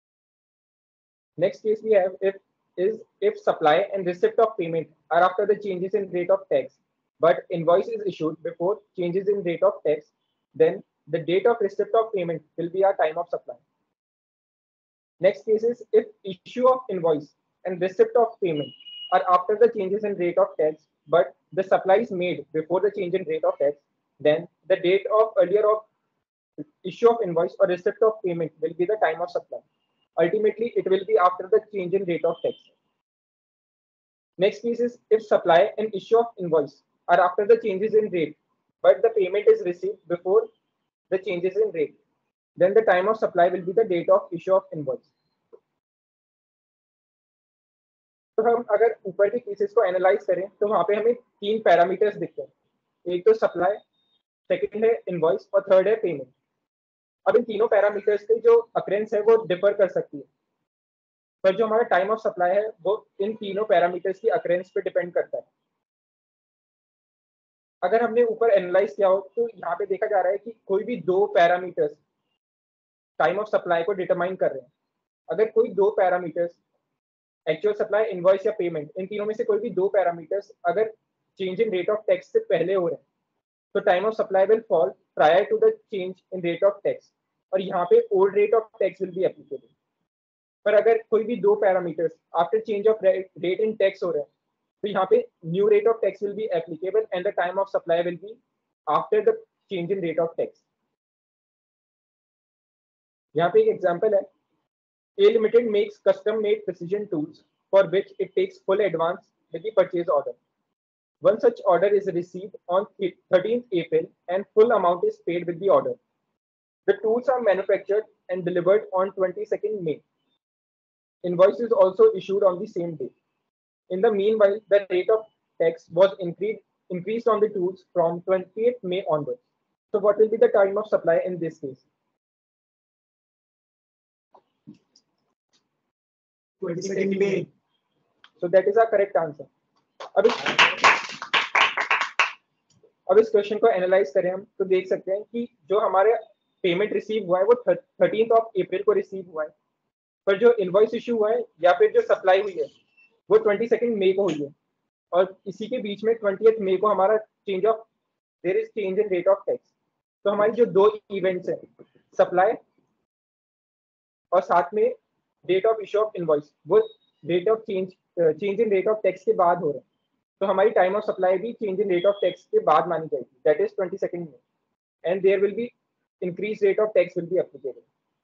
Next case we have if supply and receipt of payment are after the changes in rate of tax, but invoice is issued before changes in rate of tax, then the date of receipt of payment will be our time of supply. Next case is if issue of invoice and receipt of payment are after the changes in rate of tax, but the supply is made before the change in rate of tax, then the date of earlier of issue of invoice or receipt of payment will be the time of supply. Ultimately, it will be after the change in rate of tax. Next case is if supply and issue of invoice are after the changes in rate, but the payment is received before the changes in rate, then the time of supply will be the date of issue of invoice. तो हम अगर ऊपर के cases को analyse करें तो वहां पे हमें तीन पैरामीटर्स दिखते हैं. एक तो सप्लाई, सेकंड है इनवॉइस और थर्ड है पेमेंट. अब इन तीनों पैरामीटर्स के जो अकरेंस है वो डिफर कर सकती है, पर जो हमारा टाइम ऑफ सप्लाई है वो इन तीनों पैरामीटर्स की अकरेंस पे डिपेंड करता है. अगर हमने ऊपर एनालाइज किया हो तो यहाँ पे देखा जा रहा है कि कोई भी दो पैरामीटर्स टाइम ऑफ सप्लाई को डिटरमाइन कर रहे हैं. अगर कोई दो पैरामीटर्स एक्चुअल सप्लाई, इनवॉइस या पेमेंट, इन तीनों में से कोई भी दो पैरामीटर्स अगर change in rate of tax से पहले हो रहे हैं तो time of supply will fall prior to the change in rate of tax, और यहाँ पे old rate of tax will be applicable. पर अगर कोई भी दो parameters after change of rate in tax हो रहे हैं तो यहाँ पे new rate of tax will be applicable and the time of supply will be after the change in rate of tax. यहाँ पे एक एग्जांपल है, A Limited makes custom-made precision tools for which it takes full advance with the purchase order. One such order is received on 13th April and full amount is paid with the order. The tools are manufactured and delivered on 22nd May. Invoice is also issued on the same day. In the meanwhile, the rate of tax was increased on the tools from 28th May onwards. So what will be the time of supply in this case? 22nd May. So that is our correct answer. अब इस question को analyse करें हम तो देख सकते हैं कि जो हमारे पेमेंट रिसीव हुआ है वो 13th ऑफ अप्रैल को रिसीव हुआ है, पर जो इनवॉइस इशू हुआ है या फिर जो सप्लाई हुई है वो 22nd मई को हुई है, और इसी के बीच में 20th मई को हमारा there is change in rate of tax. तो हमारी जो दो इवेंट्स हैं, सप्लाई और साथ में date of issue of invoice, वो rate of change in rate of tax के बाद हो रहे हैं. तो हमारी टाइम ऑफ सप्लाई भी change in rate of tax के बाद मानी जाएगी, दैट इज 22nd में, and there will be increase rate of tax will be applicable.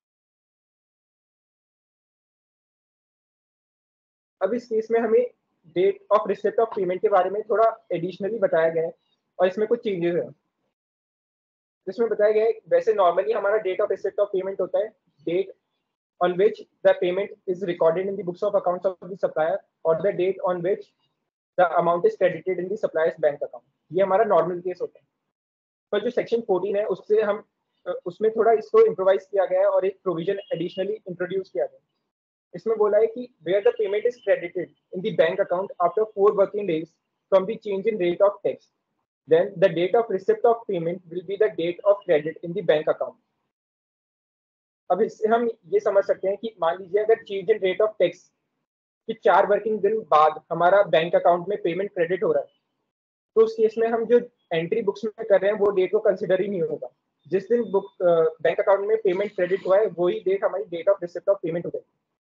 अब इस केस में हमें date of receipt of payment के बारे में थोड़ा एडिशनली बताया गया है और इसमें कुछ चेंजेस है. इसमें बताया गया है वैसे नॉर्मली हमारा date of receipt of payment होता है date on which the payment is recorded in the books of accounts of the supplier or the date on which the amount is credited in the supplier's bank account. ये हमारा normal case होता है. पर जो section 14 है उससे हम उसमें थोड़ा इसको इम्प्रोवाइज किया गया है और एक प्रोविजन एडिशनली इंट्रोड्यूस किया गया है. इसमें बोला है कि where the payment is credited in the bank account after 4 working days from the change in rate of tax, then the date of receipt of payment will be the date of credit in the bank account. अब इससे हम ये समझ सकते हैं कि मान लीजिए अगर change in rate of tax कि 4 वर्किंग दिन बाद हमारा बैंक अकाउंट में पेमेंट क्रेडिट हो रहा है, तो उस केस में हम जो एंट्री बुक्स में कर रहे हैं वो डेट को कंसिडर ही नहीं होगा. जिस दिन बुक बैंक अकाउंट में पेमेंट क्रेडिट हुआ है वही डेट हमारी date of receipt of payment हो जाएगी.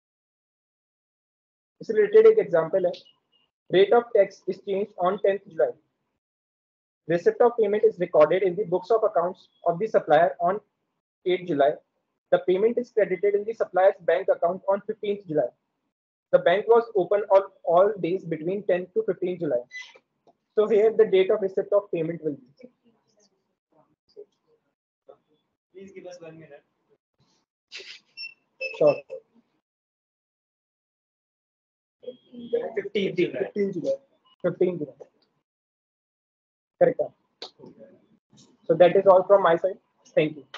इससे रिलेटेड एक एग्जांपल है. Rate of tax is change on 10th July. Receipt of payment is recorded in the books of accounts of the supplier on 8th July. The payment is credited in the supplier's bank account on 15th July. The bank was open on all days between 10th to 15th July. So here the date of receipt of payment will be. Please give us 1 minute. Sure. 15th July. 15th July. 15th July. Correct. So that is all from my side. Thank you.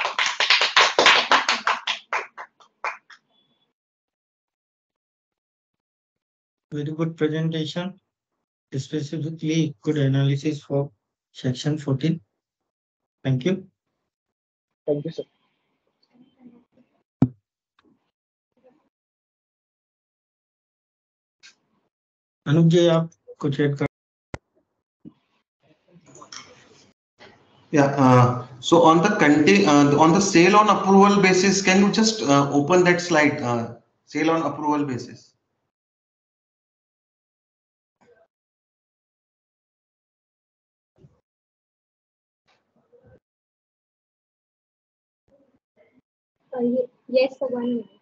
Very good presentation, specifically good analysis for section 14. Thank you. Thank you, sir. Anuj ji आप कुछ add कर. Yeah. So on the sale on approval basis, can you just open that slide? Sale on approval basis. Yes, sir, 1 minute.